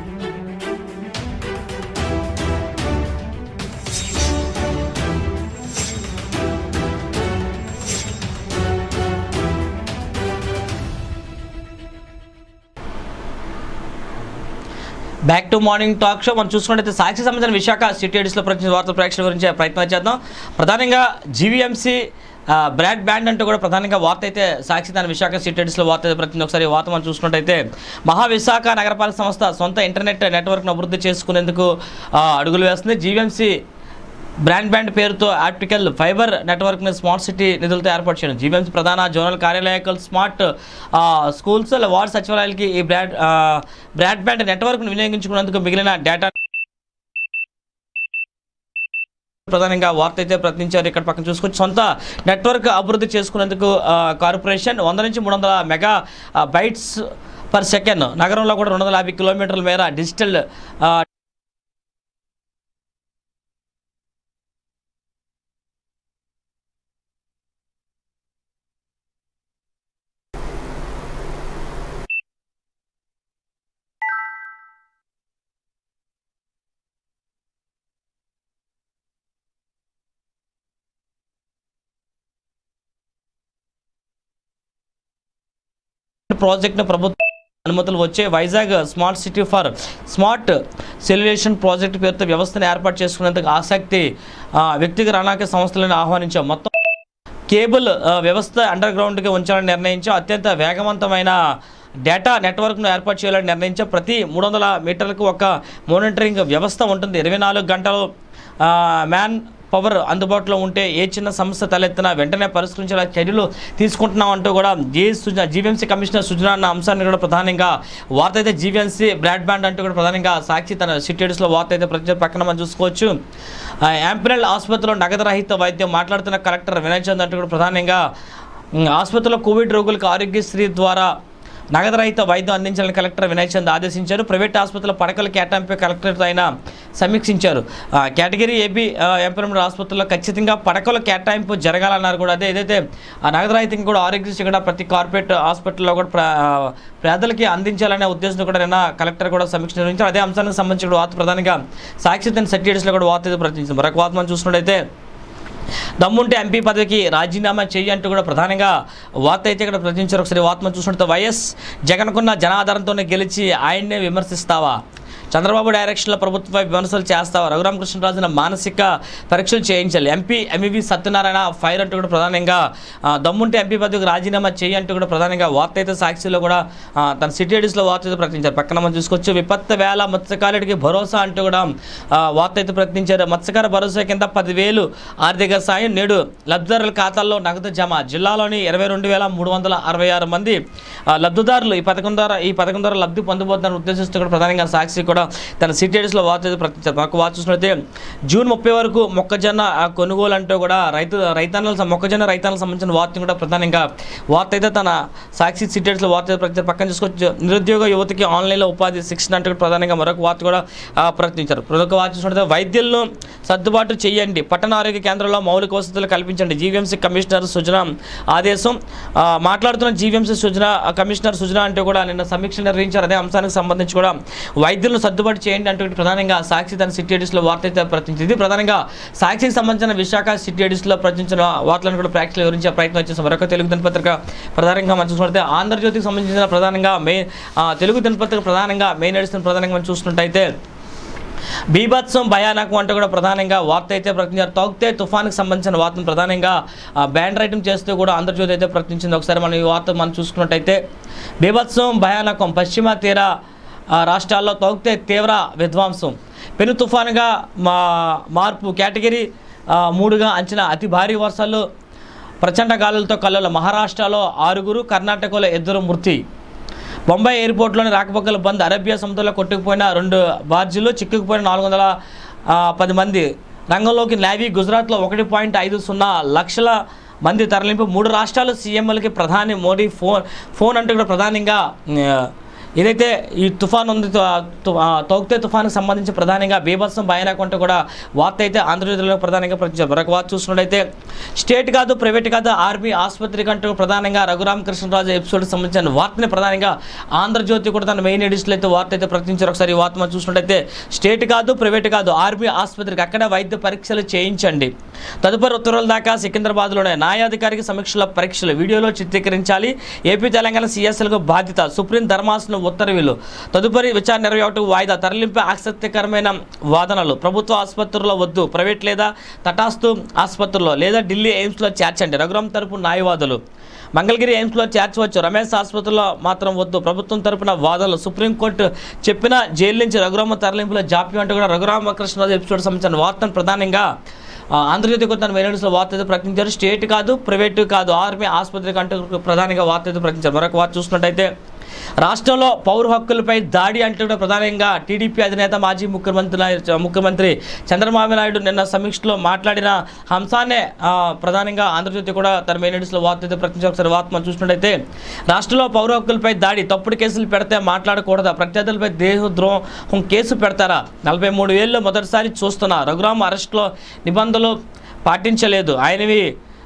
Back to morning talk show. మనం చూసుకున్నట్లయితే సాక్షి సంబంధించిన విశాఖ సిటీ ఎడిషన్లో ప్రకటించిన వార్తా ప్రేక్షకుల గురించి ప్రయత్నం చేద్దాం. ప్రధానంగా జీవీఎంసీ బ్రాడ్ బ్యాండ్ అంటూ కూడా ప్రధానంగా వార్త అయితే సాక్షి దాని విశాఖ సిటీ ఎడిషన్లో వార్త అయితే ప్రతి ఒకసారి వార్త మనం చూసుకున్నట్టయితే మహావిశాఖ నగరపాలక సంస్థ సొంత ఇంటర్నెట్ నెట్వర్క్ను అభివృద్ధి చేసుకునేందుకు అడుగులు వేస్తుంది. జీవీఎంసీ బ్రాడ్ బ్యాండ్ పేరుతో ఆప్టికల్ ఫైబర్ నెట్వర్క్ని స్మార్ట్ సిటీ నిధులతో ఏర్పాటు చేయడం. జీవీఎంసీ ప్రధాన జోనల్ కార్యాలయాలు, స్మార్ట్ స్కూల్స్, వార్డు సచివాలయాలకి ఈ బ్రాడ్ బ్రాడ్ బ్యాండ్ నెట్వర్క్ను వినియోగించుకునేందుకు మిగిలిన డేటా ప్రధానంగా వార్త అయితే ప్రకటించారు. ఇక్కడ పక్కన చూసుకొని సొంత నెట్వర్క్ అభివృద్ధి చేసుకునేందుకు కార్పొరేషన్ వంద నుంచి మూడు వందల మెగా బైట్స్ పర్ సెకండ్, నగరంలో కూడా రెండు వందల యాభై కిలోమీటర్ల మేర డిజిటల్ ప్రాజెక్టును ప్రభుత్వ అనుమతులు వచ్చే Vizag smart city for smart solution project పేరుతో వ్యవస్థను ఏర్పాటు చేసుకునేందుకు ఆసక్తి వ్యక్తిగత రణాక సంస్థలను ఆహ్వానించాం. మొత్తం కేబుల్ వ్యవస్థ అండర్ గ్రౌండ్కి ఉంచాలని నిర్ణయించాం. అత్యంత వేగవంతమైన డేటా నెట్వర్క్ను ఏర్పాటు చేయాలని నిర్ణయించాం. ప్రతి మూడు వందల మీటర్లకు ఒక మానిటరింగ్ వ్యవస్థ ఉంటుంది. ఇరవై నాలుగు గంటలు మ్యాన్ పవర్ అందుబాటులో ఉంటే ఏ చిన్న సమస్య తలెత్తినా వెంటనే పరిష్కరించేలా చర్యలు తీసుకుంటున్నాం అంటూ కూడా G Sujana GVMC commissioner Sujana అన్న అంశాన్ని కూడా ప్రధానంగా వార్త అయితే జీవీఎంసీ బ్రాడ్ బ్యాండ్ అంటూ కూడా ప్రధానంగా సాక్షి తన సిటీస్లో వార్త అయితే ప్రతి పక్కన మనం చూసుకోవచ్చు. యాంపినల్ ఆసుపత్రిలో నగదు రహిత వైద్యం మాట్లాడుతున్న కలెక్టర్ వినయ్ చంద్ అంటూ కూడా ప్రధానంగా ఆసుపత్రిలో కోవిడ్ రోగులకు ఆరోగ్యశ్రీ ద్వారా నగదు రహిత వైద్యం అందించాలని కలెక్టర్ వినయ్ చంద్ ఆదేశించారు. ప్రైవేట్ ఆసుపత్రుల పడకల కేటాయింపై కలెక్టర్తో ఆయన సమీక్షించారు. కేటగిరీ ఏబీ ఎంపీఎంఎల్ ఆసుపత్రుల్లో ఖచ్చితంగా పడకల కేటాయింపు జరగాలన్నారు. కూడా అదే ఏదైతే ఆ నగదు రహితంగా కూడా ఆరోగ్యశ్రీ కూడా ప్రతి కార్పొరేట్ హాస్పిటల్లో కూడా పేదలకి అందించాలనే ఉద్దేశంతో కూడా నిన్న కలెక్టర్ కూడా సమీక్ష నిర్వహించారు. అదే అంశానికి సంబంధించిన వార్త ప్రధానంగా సాక్షి తన సర్టిఫికేట్స్లో కూడా వార్త ప్రకటించింది. మరొక వార్త మనం చూసినట్టయితే దమ్ముంటే ఎంపీ పదవికి రాజీనామా చేయి అంటూ కూడా ప్రధానంగా వార్త అయితే ఇక్కడ ప్రకటించారు. ఒకసారి వార్త మనం చూసినట్టు వైఎస్ జగన్కున్న జనాధారంతోనే గెలిచి ఆయన్నే విమర్శిస్తావా? చంద్రబాబు డైరెక్షన్లో ప్రభుత్వ విమర్శలు చేస్తావా? రఘురామకృష్ణరాజున మానసిక పరీక్షలు చేయించాలి. ఎంపీ ఎంఈవి సత్యనారాయణ ఫైర్ అంటూ కూడా ప్రధానంగా దమ్ముంటే ఎంపీ పదవికి రాజీనామా చేయి అంటూ కూడా ప్రధానంగా వార్త అయితే సాక్షిలో కూడా తన సిటీ ఎడిషన్లో వార్త అయితే ప్రకటించారు. పక్కన మనం చూసుకోవచ్చు. విపత్తు వేళ మత్స్యకారుడికి భరోసా అంటూ కూడా వార్త అయితే ప్రకటించారు. మత్స్యకార భరోసా కింద పదివేలు ఆర్థిక సాయం నేడు లబ్ధిదారుల ఖాతాల్లో నగదు జమ. జిల్లాలోని ఇరవై రెండు వేల మూడు వందల అరవై ఆరు మంది లబ్ధిదారులు ఈ పథకం ద్వారా ఈ పథకం ద్వారా లబ్ధి పొందబోతున్న ఉద్దేశిస్తూ కూడా ప్రధానంగా సాక్షి కూడా కూడా తన సిటీఎస్లో వార్త అయితే ప్రకటించారు. మాకు వార్త చూసినట్లయితే జూన్ ముప్పై వరకు మొక్కజొన్న కొనుగోలు అంటూ కూడా రైతు రైతాంగాల మొక్కజొన్న రైతాంగాలకు సంబంధించిన వార్తను కూడా ప్రధానంగా వార్త అయితే తన సాక్షి సిటీఎస్లో వార్త అయితే ప్రకటించారు. పక్కన చూసుకోవచ్చు నిరుద్యోగ యువతకి ఆన్లైన్లో ఉపాధి శిక్షణ అంటూ ప్రధానంగా మరొక వార్త కూడా ప్రకటించారు. మరొక వార్త చూసినట్లయితే వైద్యులను సర్దుబాటు చేయండి, పట్టణ ఆరోగ్య కేంద్రంలో మౌలిక వసతులు కల్పించండి, జీవీఎంసీ కమిషనర్ సుజన ఆదేశం. మాట్లాడుతున్న జీవీఎంసీ సుజన కమిషనర్ సుజన అంటూ కూడా నిన్న సమీక్ష నిర్వహించారు. అదే అంశానికి సంబంధించి కూడా వైద్యులను సర్దుబాటు చేయండి అంటూ ప్రధానంగా సాక్షి తన సిటీ ఎడిషన్లో వార్త అయితే ప్రకటించింది. ప్రధానంగా సాక్షికి సంబంధించిన విశాఖ సిటీ ఎడిషన్లో ప్రకటించిన వార్తలను కూడా ప్రేక్షకులు వివరించే ప్రయత్నం వచ్చేసి మరొక తెలుగు దినపత్రిక ప్రధానంగా మనం చూసుకుంటే ఆంధ్రజ్యోతికి సంబంధించిన ప్రధానంగా మెయిన్ తెలుగు దినపత్రిక ప్రధానంగా మెయిన్ ఎడిషన్ ప్రధానంగా మనం చూసుకున్నట్టయితే బీభత్సం భయానకం అంటూ కూడా ప్రధానంగా వార్త అయితే ప్రకటించారు. తౌక్తే తుఫాన్కి సంబంధించిన వార్తను ప్రధానంగా బ్యాండ్ రైటింగ్ చేస్తూ కూడా ఆంధ్రజ్యోతి అయితే ప్రకటించింది. ఒకసారి మనం ఈ వార్త మనం చూసుకున్నట్టయితే బీభత్సం భయానకం, పశ్చిమ తీర రాష్ట్రాల్లో తౌక్తే తీవ్ర విధ్వంసం, పెను తుఫానుగా మా మార్పు, కేటగిరీ మూడుగా అంచనా, అతి భారీ వర్షాలు ప్రచండ గాలులతో కల్లోల, మహారాష్ట్రలో ఆరుగురు, కర్ణాటకలో ఇద్దరు మృతి, బొంబాయి ఎయిర్పోర్ట్లోని రాకపోకల బంద్, అరేబియా సముద్రంలో కొట్టుకుపోయిన రెండు బార్జీలు, చిక్కుకుపోయిన నాలుగు వందల పది మంది రంగంలోకి నేవీ, గుజరాత్లో ఒకటి పాయింట్ ఐదు సున్నా లక్షల మంది తరలింపు, మూడు రాష్ట్రాలు సీఎంలకి ప్రధాని మోడీ ఫోన్ ఫోన్ అంటూ కూడా ప్రధానంగా ఏదైతే ఈ తుఫాన్ ఉంది తౌక్తే తుఫాన్కి సంబంధించి ప్రధానంగా బీభత్సం భయానకంటూ కూడా వార్త అయితే ఆంధ్రజ్యోతిలో ప్రధానంగా ప్రకటించారు. మరొక వార్త చూసినట్లయితే స్టేట్ కాదు ప్రైవేట్ కాదు ఆర్మీ ఆసుపత్రికి అంటూ ప్రధానంగా రఘురామకృష్ణరాజు ఎపిసోడ్కి సంబంధించిన వార్తని ప్రధానంగా ఆంధ్రజ్యోతి కూడా తన మెయిన్ ఎడిషన్లో అయితే వార్త అయితే ప్రకటించారు. ఒకసారి ఈ వార్త మనం చూసినట్లయితే స్టేట్ కాదు ప్రైవేట్ కాదు ఆర్మీ ఆసుపత్రికి అక్కడ వైద్య పరీక్షలు చేయించండి, తదుపరి ఉత్తర్వుల దాకా సికింద్రాబాద్లోనే న్యాయాధికారికి సమీక్షల పరీక్షలు వీడియోలో చిత్రీకరించాలి, ఏపీ తెలంగాణ సీఎస్ఎల్కు బాధ్యత, సుప్రీం ధర్మాసనం ఉత్తర్వులు, తదుపరి విచారణ ఇరవై ఒకటి వాయిదా, తరలింపు ఆసక్తికరమైన వాదనలు, ప్రభుత్వ ఆసుపత్రుల్లో వద్దు, ప్రైవేట్ లేదా తటాస్తు ఆసుపత్రుల్లో లేదా ఢిల్లీ ఎయిమ్స్లో చేర్చండి, రఘురామ్ తరపు న్యాయవాదులు, మంగళగిరి ఎయిమ్స్లో చేర్చవచ్చు, రమేష్ ఆసుపత్రిలో మాత్రం వద్దు, ప్రభుత్వం తరపున వాదనలు, సుప్రీంకోర్టు చెప్పిన జైలు నుంచి రఘురామ తరలింపులో జాప్యం అంటూ కూడా రఘురామకృష్ణరాజు ఎపిసోడ్ సంబంధించిన వార్తను ప్రధానంగా ఆంధ్రజ్యోతి కొత్త మెయిన్స్లో వార్త అయితే ప్రకటించారు. స్టేట్ కాదు ప్రైవేట్ కాదు ఆర్మీ ఆసుపత్రికి అంటూ ప్రధానంగా వార్త అయితే ప్రకటించారు. మరొక వార్త చూసినట్టయితే రాష్ట్రంలో పౌర హక్కులపై దాడి అంటూ ప్రధానంగా టీడీపీ అధినేత మాజీ ముఖ్యమంత్రి ముఖ్యమంత్రి చంద్రబాబు నాయుడు నిన్న సమీక్షలో మాట్లాడిన అంశాన్నే ప్రధానంగా ఆంధ్రజ్యోతి కూడా తన మెయిన్ ఎడిషన్లో వార్త అయితే ప్రకటించారు. ఒకసారి వార్త మనం చూసినట్టయితే రాష్ట్రంలో పౌర హక్కులపై దాడి, తప్పుడు కేసులు పెడితే మాట్లాడకూడదా, ప్రత్యర్థులపై దేశద్రోహం కేసు పెడతారా, నలభై మూడు ఏళ్ళు మొదటిసారి చూస్తున్నా, రఘురామ్ అరెస్టులో నిబంధనలు పాటించలేదు, ఆయనవి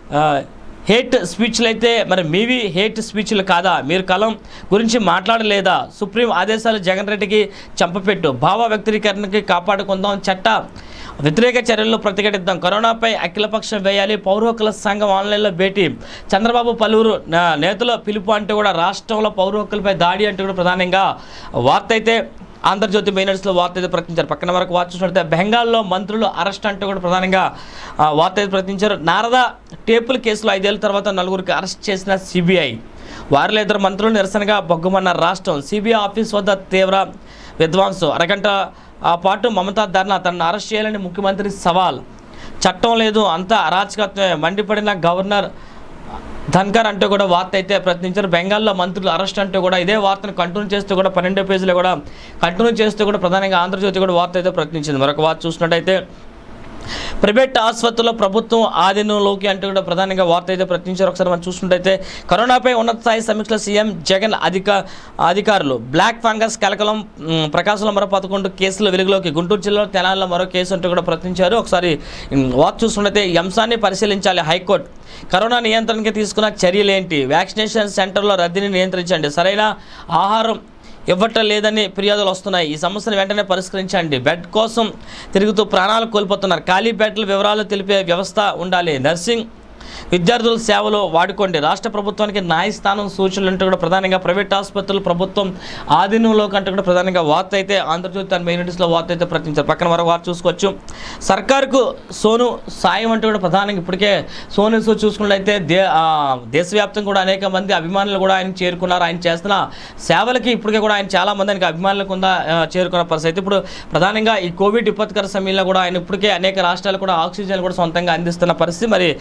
హేట్ స్పీచ్లు అయితే మరి మీవి హేట్ స్పీచ్లు కాదా, మీరు కలం గురించి మాట్లాడలేదా, సుప్రీం ఆదేశాలు జగన్ రెడ్డికి చంపపెట్టు, భావ వ్యక్తీకరణకి కాపాడుకుందాం, చట్ట వ్యతిరేక చర్యల్లో ప్రతిఘటిద్దాం, కరోనాపై అఖిలపక్షం వేయాలి, పౌర హక్కుల సంఘం ఆన్లైన్లో భేటీ, చంద్రబాబు పలువురు నేతల పిలుపు అంటూ కూడా రాష్ట్రంలో పౌర హక్కులపై దాడి అంటూ కూడా ప్రధానంగా వార్త అయితే ఆంధ్రజ్యోతి మెయినర్స్లో వార్త అయితే ప్రకటించారు. పక్కన వరకు వార్త చూసినట్లయితే బెంగాల్లో మంత్రులు అరెస్ట్ అంటూ కూడా ప్రధానంగా వార్త అయితే ప్రకటించారు. నారద టేపుల కేసులో ఐదేళ్ల తర్వాత నలుగురికి అరెస్ట్ చేసిన సిబిఐ, వారిలో ఇద్దరు మంత్రులు నిరసనగా బొగ్గుమన్న రాష్ట్రం, సిబిఐ ఆఫీస్ వద్ద తీవ్ర విధ్వంసం, అరగంట ఆ పాటు మమతా ధర్నా, తనను అరెస్ట్ చేయాలని ముఖ్యమంత్రి సవాల్, చట్టం లేదు అంతా అరాచకత్వమే, మండిపడిన గవర్నర్ ధన్కర్ అంటూ కూడా వార్త అయితే ప్రయత్నించారు. బెంగాల్లో మంత్రులు అరెస్ట్ అంటూ కూడా ఇదే వార్తను కంటిన్యూ చేస్తూ కూడా పన్నెండో పేజీలో కూడా కంటిన్యూ చేస్తూ కూడా ప్రధానంగా ఆంధ్రజ్యోతి కూడా వార్త అయితే ప్రయత్నించింది. మరొక వార్త చూసినట్టయితే ప్రైవేట్ ఆసుపత్రుల్లో ప్రభుత్వం ఆధీనంలోకి అంటూ కూడా ప్రధానంగా వార్త అయితే ప్రకటించారు. ఒకసారి మనం చూసినట్టయితే కరోనాపై ఉన్నత స్థాయి సమీక్షలో సీఎం జగన్ అధిక అధికారులు, బ్లాక్ ఫంగస్ కలకలం, ప్రకాశంలో మరో పదకొండు కేసులు వెలుగులోకి, గుంటూరు జిల్లాలో తెనాలిలో మరో కేసు అంటూ కూడా ప్రకటించారు. ఒకసారి వార్త చూసుకున్నట్లయితే ఈ అంశాన్ని పరిశీలించాలి హైకోర్టు, కరోనా నియంత్రణకి తీసుకున్న చర్యలేంటి, వ్యాక్సినేషన్ సెంటర్లో రద్దీని నియంత్రించండి, సరైన ఆహారం ఇవ్వటం లేదని ఫిర్యాదులు వస్తున్నాయి, ఈ సమస్యను వెంటనే పరిష్కరించండి, బెడ్ కోసం తిరుగుతూ ప్రాణాలు కోల్పోతున్నారు, ఖాళీ బెడ్ల వివరాలు తెలిపే వ్యవస్థ ఉండాలి, నర్సింగ్ విద్యార్థుల సేవలు వాడుకోండి, రాష్ట్ర ప్రభుత్వానికి న్యాయస్థానం సూచనలు అంటూ కూడా ప్రధానంగా ప్రైవేట్ ఆసుపత్రులు ప్రభుత్వం ఆధీనంలో కంటూ కూడా ప్రధానంగా వార్త అయితే ఆంధ్రజ్యోతి తన మెయిన్ ఎడిషన్లో వార్త అయితే ప్రకటించారు. పక్కన వరకు వార్త చూసుకోవచ్చు. సర్కారుకు సోను సాయం అంటూ కూడా ప్రధానంగా ఇప్పటికే సోను సూ చూసుకున్నట్లయితే దే దేశవ్యాప్తంగా కూడా అనేక మంది అభిమానులు కూడా ఆయన చేరుకున్నారు. ఆయన చేస్తున్న సేవలకి ఇప్పటికే కూడా ఆయన చాలా మంది ఆయనకి అభిమానులకు ఉందా చేరుకున్న పరిస్థితి. ఇప్పుడు ప్రధానంగా ఈ కోవిడ్ విపత్కర సమయంలో కూడా ఆయన ఇప్పటికే అనేక రాష్ట్రాలు కూడా ఆక్సిజన్ కూడా సొంతంగా అందిస్తున్న పరిస్థితి. మరి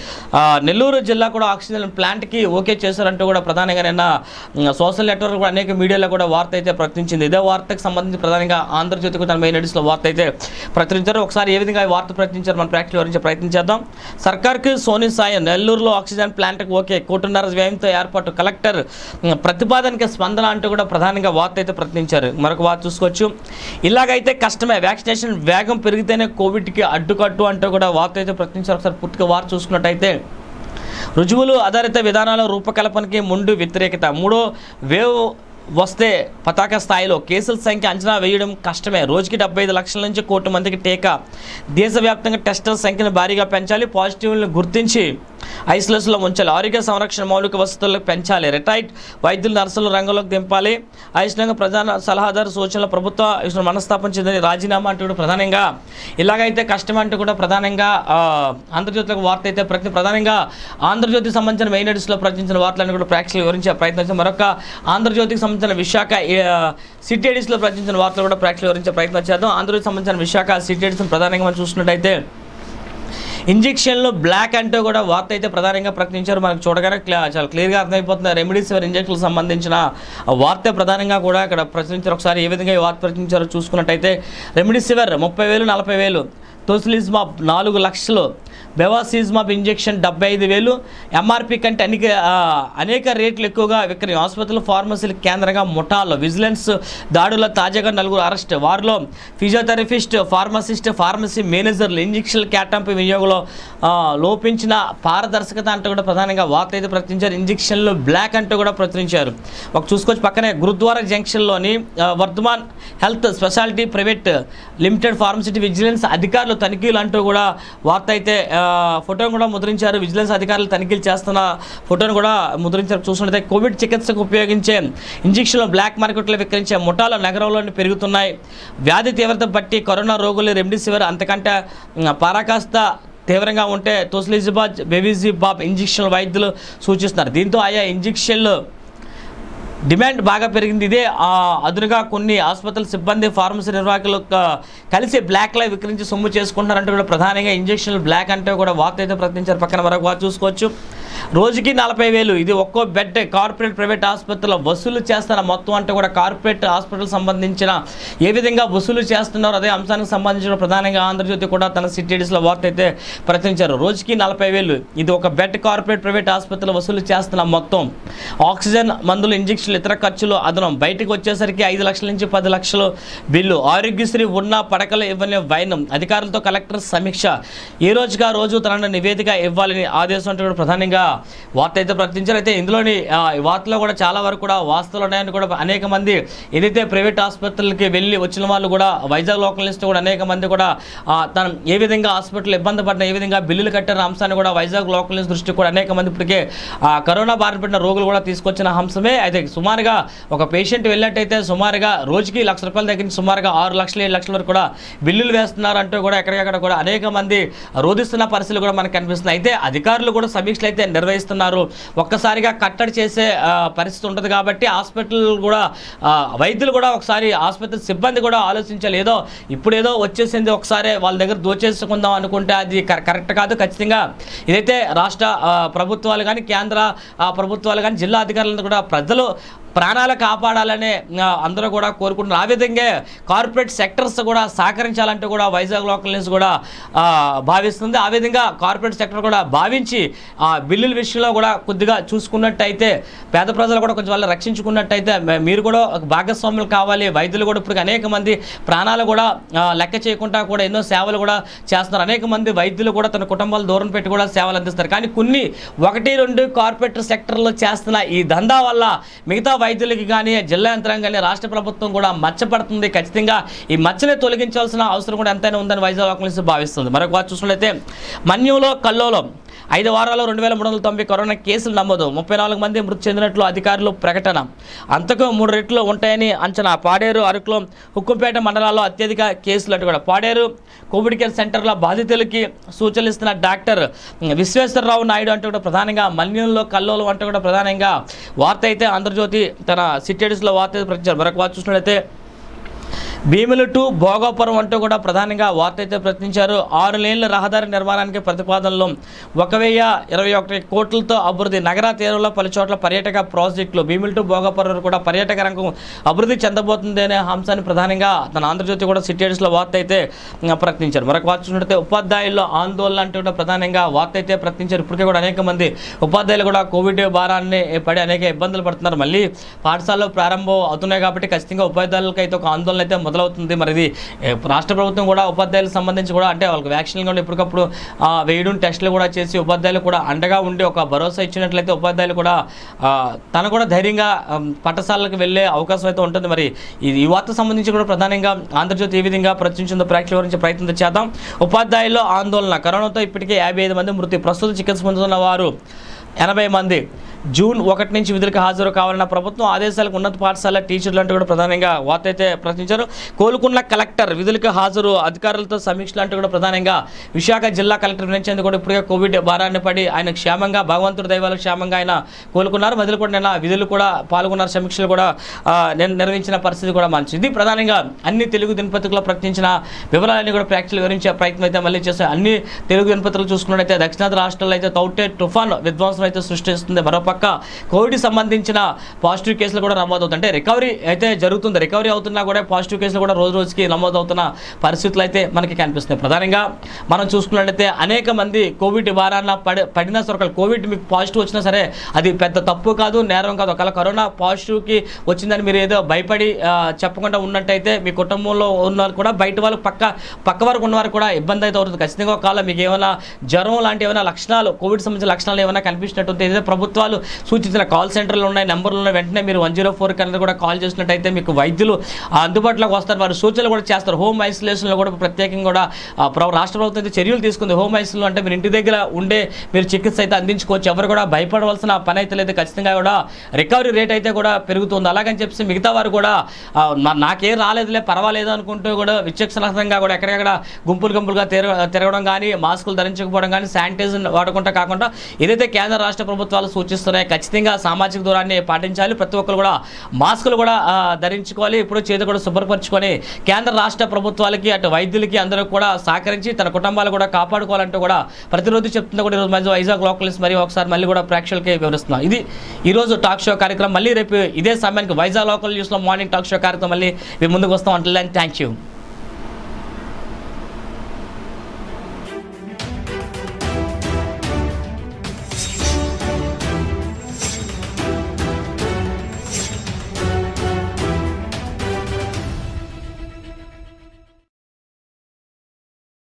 నెల్లూరు జిల్లా కూడా ఆక్సిజన్ ప్లాంట్కి ఓకే చేశారంటూ కూడా ప్రధానంగా నిన్న సోషల్ నెట్వర్క్ కూడా అనేక మీడియాలో కూడా వార్త అయితే ప్రకటించింది. ఇదే వార్తకు సంబంధించి ప్రధానంగా ఆంధ్రజ్యోతికి తన మెయిన్ ఎడిషన్లో వార్త అయితే ప్రచురించారు. ఒకసారి ఏ విధంగా ఈ వార్త ప్రకటించారు మన ప్రేక్షకుల గురించి ప్రయత్నం చేద్దాం. సర్కార్కి సోనీ సాయం, నెల్లూరులో ఆక్సిజన్ ప్లాంట్కి ఓకే, కోటిన్నర వ్యయంతో ఏర్పాటు, కలెక్టర్ ప్రతిపాదనకి స్పందన అంటూ కూడా ప్రధానంగా వార్త అయితే ప్రకటించారు. మరొక వార్త చూసుకోవచ్చు. ఇలాగైతే కష్టమే, వ్యాక్సినేషన్ వేగం పెరిగితేనే కోవిడ్కి అడ్డుకట్టు అంటూ కూడా వార్త అయితే ప్రకటించారు. ఒకసారి పూర్తిగా వార్త చూసుకున్నట్టయితే రుజువులు ఆధారిత విధానాల రూపకల్పనకి ముందు వ్యతిరేకత, మూడో వేవ్ వస్తే పతాక స్థాయిలో కేసుల సంఖ్య అంచనా వేయడం కష్టమే, రోజుకి డెబ్బై ఐదు లక్షల నుంచి కోటి మందికి టీకా, దేశవ్యాప్తంగా టెస్టుల సంఖ్యను భారీగా పెంచాలి, పాజిటివ్లను గుర్తించి ఐసోలేషన్లో ఉంచాలి, ఆరోగ్య సంరక్షణ మౌలిక వసతులకు పెంచాలి, రిటైర్డ్ వైద్యులు నర్సులు రంగంలోకి దింపాలి, ఐశ్వర్యంగా ప్రధాన సలహాదారు సూచనలు ప్రభుత్వ మనస్తాపం చెందని రాజీనామా అంటూ కూడా ప్రధానంగా ఇలాగైతే కష్టం అంటూ కూడా ప్రధానంగా ఆంధ్రజ్యోతిలో వార్త అయితే ప్రతి ప్రధానంగా ఆంధ్రజ్యోతికి సంబంధించిన మెయిన్ ఎడిషన్లో ప్రకటించిన వార్తలను కూడా ప్రేక్షకులు వివరించే ప్రయత్నించారు. మరొక ఆంధ్రజ్యోతికి సంబంధించిన విశాఖ సిటీ ఎడిషన్లో ప్రకటించిన వార్తలు కూడా ప్రేక్షకులు వివరించే ప్రయత్నం చేద్దాం. ఆంధ్రజ్యోతికి సంబంధించిన విశాఖ సిటీ ఎడిషన్ ప్రధానంగా మనం చూసుకున్నట్టయితే ఇంజెక్షన్లు బ్లాక్ అంటూ కూడా వార్త అయితే ప్రధానంగా ప్రకటించారు. మనకు చూడగానే చాలా క్లియర్గా అర్థమైపోతుంది. రెమిడిసివిర్ ఇంజెక్షన్లకు సంబంధించిన వార్త ప్రధానంగా కూడా ఇక్కడ ప్రచురించారు. ఒకసారి ఏ విధంగా ఈ వార్త ప్రకటించారో చూసుకున్నట్టయితే రెమిడిసివిర్ ముప్పై వేలు నలభై వేలు, టోసిలిజుమాబ్ నాలుగు లక్షలు, బెవాసిజుమాబ్ ఇంజెక్షన్ డెబ్బై ఐదు వేలు, ఎంఆర్పి కంటే అనేక అనేక రేట్లు ఎక్కువగా విక్రయం, ఆసుపత్రులు ఫార్మసీల కేంద్రంగా ముఠాల్లో విజిలెన్స్ దాడుల్లో తాజాగా నలుగురు అరెస్ట్, వారిలో ఫిజియోథెరపిస్ట్, ఫార్మసిస్ట్, ఫార్మసీ మేనేజర్లు, ఇంజెక్షన్ల కేటాయింపు వినియోగంలో లోపించిన పారదర్శకత అంటూ కూడా ప్రధానంగా వార్త అయితే ప్రకటించారు. ఇంజెక్షన్లు బ్లాక్ అంటూ కూడా ప్రచురించారు. ఒక చూసుకోవచ్చు పక్కనే గురుద్వారా జంక్షన్లోని Vardhaman health speciality private limited pharmacy vigilance అధికారులు తనిఖీలు అంటూ కూడా వార్త అయితే ఫోటోను కూడా ముద్రించారు. విజిలెన్స్ అధికారులు తనిఖీలు చేస్తున్న ఫోటోను కూడా ముద్రించారు. చూసినట్లయితే కోవిడ్ చికిత్సకు ఉపయోగించే ఇంజెక్షన్లు బ్లాక్ మార్కెట్లో విక్రయించే ముఠాలు నగరంలోని పెరుగుతున్నాయి. వ్యాధి తీవ్రత బట్టి కరోనా రోగులు రెమ్డెసివిర్ అంతకంటే పరాకాష్ట తీవ్రంగా ఉంటే టోసిలిజుమాబ్, బెవిజిబాబ్ ఇంజెక్షన్లు వైద్యులు సూచిస్తున్నారు. దీంతో ఆయా ఇంజెక్షన్లు డిమాండ్ బాగా పెరిగింది. ఇదే అదునుగా కొన్ని ఆసుపత్రుల సిబ్బంది, ఫార్మసీ నిర్వాహకులు కలిసి బ్లాక్లో విక్రయించి సొమ్ము చేసుకుంటున్నారంటూ కూడా ప్రధానంగా ఇంజెక్షన్లు బ్లాక్ అంటే కూడా వార్త అయితే ప్రకటించారు. పక్కన మరొక వార్త చూసుకోవచ్చు. రోజుకి నలభై వేలు ఇది ఒక్కో బెడ్ కార్పొరేట్ ప్రైవేట్ ఆసుపత్రుల్లో వసూలు చేస్తున్న మొత్తం అంటే కూడా కార్పొరేట్ హాస్పిటల్ సంబంధించిన ఏ విధంగా వసూలు చేస్తున్నారు అదే అంశానికి సంబంధించిన ప్రధానంగా ఆంధ్రజ్యోతి కూడా తన సిటీడీస్లో వార్త అయితే ప్రకటించారు. రోజుకి నలభై వేలు ఇది ఒక బెడ్ కార్పొరేట్ ప్రైవేట్ ఆసుపత్రులు వసూలు చేస్తున్న మొత్తం, ఆక్సిజన్ మందులు ఇంజెక్షన్లు ఇతర ఖర్చులు అదనం, బయటకు వచ్చేసరికి ఐదు లక్షల నుంచి పది లక్షలు బిల్లు, ఆరోగ్యశ్రీ ఉన్న పడకలు ఇవ్వని వైనం, అధికారులతో కలెక్టర్ సమీక్ష, ఏ రోజుగా రోజు తన నివేదిక ఇవ్వాలని ఆదేశం అంటూ కూడా ప్రధానంగా వార్త అయితే ప్రకటించారు. అయితే ఇందులోని వార్తలో కూడా చాలా వరకు కూడా వాస్తవాలు ఉన్నాయని కూడా అనేక మంది ఏదైతే ప్రైవేట్ ఆసుపత్రులకి వెళ్ళి వచ్చిన వాళ్ళు కూడా వైజాగ్ లోకల్ నుంచి కూడా అనేక మంది కూడా తన ఏ విధంగా హాస్పిటల్ ఇబ్బంది పడిన ఏ విధంగా బిల్లులు కట్టిన అంశాన్ని కూడా వైజాగ్ లోకల్ నుంచి దృష్టి కూడా అనేక మంది ఇప్పటికే కరోనా బారిన పడిన రోగులు కూడా తీసుకొచ్చిన అంశమే. అయితే సుమారుగా ఒక పేషెంట్ వెళ్ళినట్టయితే సుమారుగా రోజుకి లక్ష రూపాయల దగ్గర నుంచి సుమారుగా ఆరు లక్షలు ఏడు లక్షల వరకు కూడా బిల్లులు వేస్తున్నారు అంటూ కూడా ఎక్కడికక్కడ కూడా అనేక మంది రోధిస్తున్న పరిస్థితులు కూడా మనకు కనిపిస్తున్నాయి. అయితే అధికారులు కూడా సమీక్షలు అయితే నిర్వహిస్తున్నారు. ఒక్కసారిగా కట్టడి చేసే పరిస్థితి ఉంటుంది కాబట్టి హాస్పిటల్ కూడా వైద్యులు కూడా ఒకసారి ఆసుపత్రి సిబ్బంది కూడా ఆలోచించాలి. ఏదో ఇప్పుడు ఏదో వచ్చేసింది ఒకసారి వాళ్ళ దగ్గర దోచేసుకుందాం అనుకుంటే అది కరెక్ట్ కాదు. ఖచ్చితంగా ఇదైతే రాష్ట్ర ప్రభుత్వాలు కానీ కేంద్ర ప్రభుత్వాలు కానీ జిల్లా అధికారులను కూడా ప్రజలు ప్రాణాలు కాపాడాలనే అందరూ కూడా కోరుకుంటున్నారు. ఆ విధంగా కార్పొరేట్ సెక్టర్స్ కూడా సహకరించాలంటూ కూడా వైజాగ్ లోకల్ న్యూస్ కూడా భావిస్తుంది. ఆ విధంగా కార్పొరేట్ సెక్టర్ కూడా భావించి ఆ బిల్లుల విషయంలో కూడా కొద్దిగా చూసుకున్నట్టయితే పేద ప్రజలు కూడా కొంచెం వాళ్ళు రక్షించుకున్నట్టయితే మీరు కూడా భాగస్వాములు కావాలి. వైద్యులు కూడా ఇప్పుడు అనేక మంది ప్రాణాలు కూడా లెక్క చేయకుండా కూడా ఎన్నో సేవలు కూడా చేస్తున్నారు. అనేక మంది వైద్యులు కూడా తన కుటుంబాలు దూరం పెట్టి కూడా సేవలు అందిస్తారు. కానీ కొన్ని ఒకటి రెండు కార్పొరేట్ సెక్టర్లో చేస్తున్న ఈ దందా వల్ల మిగతా వైద్యులకి కానీ జిల్లా యంత్రాంగం కానీ రాష్ట్ర ప్రభుత్వం కూడా మచ్చపడుతుంది. ఖచ్చితంగా ఈ మచ్చని తొలగించాల్సిన అవసరం కూడా ఎంతైనా ఉందని వైజాగ్ లోకల్ న్యూస్ భావిస్తుంది. మరొక వార్త చూసినట్లయితే మన్యంలో కల్లోలం ఐదు వారాల్లో రెండు వేల మూడు వందల తొంభై కరోనా కేసులు నమోదు, ముప్పై నాలుగు మంది మృతి చెందినట్లు అధికారులు ప్రకటన, అంతకు మూడు రెట్లు ఉంటాయని అంచనా, పాడేరు అరకులో హుక్కుంపేట మండలాల్లో అత్యధిక కేసులు అటు కూడా పాడేరు కోవిడ్ కేర్ సెంటర్ల బాధితులకి సూచనలు ఇస్తున్న డాక్టర్ విశ్వేశ్వరరావు నాయుడు అంటూ కూడా ప్రధానంగా మన్యంలో కల్లోలం అంటూ కూడా ప్రధానంగా వార్త అయితే ఆంధ్రజ్యోతి తన సిటీడీస్లో వార్త ప్రకటించారు. మరొక వార్త చూసినట్లయితే భీములు టు భోగాపురం అంటూ కూడా ప్రధానంగా వార్త అయితే ప్రకటించారు. ఆరు లేన్ల రహదారి నిర్మాణానికి ప్రతిపాదనలో ఒక వెయ్యి ఇరవై ఒకటి కోట్లతో అభివృద్ధి. నగర తీరంలో పలు చోట్ల పర్యాటక ప్రాజెక్టులు. భీములు టు భోగాపురం కూడా పర్యాటక రంగం అభివృద్ధి చెందబోతుంది అనే అంశాన్ని ప్రధానంగా తన ఆంధ్రజ్యోతి కూడా సిటీఎడ్స్లో వార్త అయితే ప్రకటించారు. మరొక వార్త చూసినట్లయితే ఉపాధ్యాయుల్లో ఆందోళన అంటూ కూడా ప్రధానంగా వార్త అయితే ప్రకటించారు. ఇప్పటికే కూడా అనేక మంది ఉపాధ్యాయులు కూడా కోవిడ్ భారాన్ని పడి అనేక ఇబ్బందులు పడుతున్నారు. మళ్ళీ పాఠశాలలో ప్రారంభం అవుతున్నాయి కాబట్టి ఖచ్చితంగా ఉపాధ్యాయులకు అయితే ఒక ఆందోళన అయితే మొదలవుతుంది. మరి ఇది రాష్ట్ర ప్రభుత్వం కూడా ఉపాధ్యాయులకు సంబంధించి కూడా అంటే వాళ్ళకి వ్యాక్సిన్లు కూడా ఎప్పటికప్పుడు వేయడం టెస్టులు కూడా చేసి ఉపాధ్యాయులు కూడా అండగా ఉండి ఒక భరోసా ఇచ్చినట్లయితే ఉపాధ్యాయులు కూడా తను కూడా ధైర్యంగా పాఠశాలకు వెళ్ళే అవకాశం అయితే ఉంటుంది. మరి ఈ వార్త సంబంధించి కూడా ప్రధానంగా ఆంధ్రజ్యోతి ఏ విధంగా ప్రచురించిందో ప్రేక్షకుల గురించి ప్రయత్నం చేద్దాం. ఉపాధ్యాయుల్లో ఆందోళన. కరోనాతో ఇప్పటికే యాభై ఐదు మంది మృతి. ప్రస్తుత చికిత్స పొందుతున్న వారు ఎనభై మంది. జూన్ ఒకటి నుంచి విధులకు హాజరు కావాలన్న ప్రభుత్వం ఆదేశాలకు ఉన్నత పాఠశాల టీచర్లు అంటూ కూడా ప్రధానంగా వార్త అయితే ప్రకటించారు. కోలుకున్న కలెక్టర్ విధులకు హాజరు. అధికారులతో సమీక్షలు అంటూ కూడా ప్రధానంగా విశాఖ జిల్లా కలెక్టర్ వినించేందుకు కూడా ఇప్పటికే కోవిడ్ భారాన్ని పడి ఆయన క్షేమంగా భగవంతుడి దైవాలకు క్షేమంగా ఆయన కోలుకున్నారు. మొదలు కూడా నిన్న విధులు కూడా పాల్గొన్నారు. సమీక్షలు కూడా నిర్వహించిన పరిస్థితి కూడా మంచిది. ఇది ప్రధానంగా అన్ని తెలుగు దినపత్రికలో ప్రకటించిన వివరాలన్నీ కూడా ప్రేక్షకులు వివరించే ప్రయత్నం అయితే మళ్ళీ చేస్తాయి. అన్ని తెలుగు దినపత్రికలు చూసుకున్నట్లయితే దక్షిణాది రాష్ట్రాల్లో అయితే తౌటే తుఫాన్ విధ్వంసం అయితే సృష్టిస్తుంది. మరోపక్క కోవిడ్ సంబంధించిన పాజిటివ్ కేసులు కూడా నమోదవుతుంది. అంటే రికవరీ అయితే జరుగుతుంది. రికవరీ అవుతున్నా కూడా పాజిటివ్ కేసులు కూడా రోజు రోజుకి నమోదవుతున్న పరిస్థితులు అయితే మనకి కనిపిస్తున్నాయి. ప్రధానంగా మనం చూసుకున్నట్లయితే అనేక మంది కోవిడ్ భారాన పడి పడిన సొరకలు కోవిడ్ మీకు పాజిటివ్ వచ్చినా సరే అది పెద్ద తప్పు కాదు, నేరం కాదు. ఒకవేళ కరోనా పాజిటివ్కి వచ్చిందని మీరు ఏదో భయపడి చెప్పకుండా ఉన్నట్టయితే మీ కుటుంబంలో ఉన్న కూడా బయట వాళ్ళు పక్క పక్క వరకు ఉన్నవారు కూడా ఇబ్బంది అయితే అవుతుంది. ఖచ్చితంగా ఒకవేళ మీకు ఏమైనా జ్వరం లాంటి ఏమైనా లక్షణాలు కోవిడ్ సంబంధించిన లక్షణాలు ఏమైనా కనిపించినట్టు ఏదైతే ప్రభుత్వాలు సూచించిన కాల్ సెంటర్లు ఉన్నాయి, నెంబర్లు ఉన్నాయి, వెంటనే మీరు వన్ జీరో ఫోర్ కన్నా కూడా కాల్ చేసినట్టయితే మీకు వైద్యులు అందుబాటులోకి వస్తారు. వారు సూచనలు కూడా చేస్తారు. హోమ్ ఐసోలేషన్లో కూడా ప్రత్యేకంగా కూడా రాష్ట్ర ప్రభుత్వం అయితే చర్యలు తీసుకుంది. హోమ్ ఐసోలేషన్ అంటే మీరు ఇంటి దగ్గర ఉండే మీరు చికిత్స అయితే అందించుకోవచ్చు. ఎవరు కూడా భయపడవలసిన పని అయితే లేదు. ఖచ్చితంగా కూడా రికవరీ రేట్ అయితే కూడా పెరుగుతుంది. అలాగని చెప్పి మిగతా వారు కూడా నాకేం రాలేదులే పర్వాలేదు అనుకుంటూ కూడా విచక్షణాత్మకంగా కూడా ఎక్కడెక్కడ గుంపులు గుంపులుగా తిరగ తిరగడం కానీ మాస్కులు ధరించకపోవడం కానీ శానిటైజర్ వాడకుండా కాకుండా ఏదైతే కేంద్ర రాష్ట్ర ప్రభుత్వాలు సూచిస్తున్నాయి ఖచ్చితంగా సామాజిక దూరాన్ని పాటించాలి. ప్రతి ఒక్కరు కూడా మాస్కులు కూడా ధరించుకోవాలి. ఇప్పుడు చేతి కూడా శుభ్రపరచుకొని కేంద్ర రాష్ట్ర ప్రభుత్వాలకి అటు వైద్యులకి అందరూ కూడా సహకరించి తన కుటుంబాలు కూడా కాపాడుకోవాలంటూ కూడా ప్రతిరోజు చెప్తున్నా కూడా ఈరోజు మధ్య వైజాగ్ లోకల్స్ మరి ఒకసారి మళ్ళీ కూడా ప్రేక్షకులకి వివరిస్తున్నాం. ఇది ఈరోజు టాక్ షో కార్యక్రమం. మళ్ళీ రేపు ఇదే సమయానికి వైజాగ్ లోకల్ న్యూస్లో మార్నింగ్ టాక్ షో కార్యక్రమం మళ్ళీ మేము ముందుకు వస్తాం. అంటే థ్యాంక్ యూ.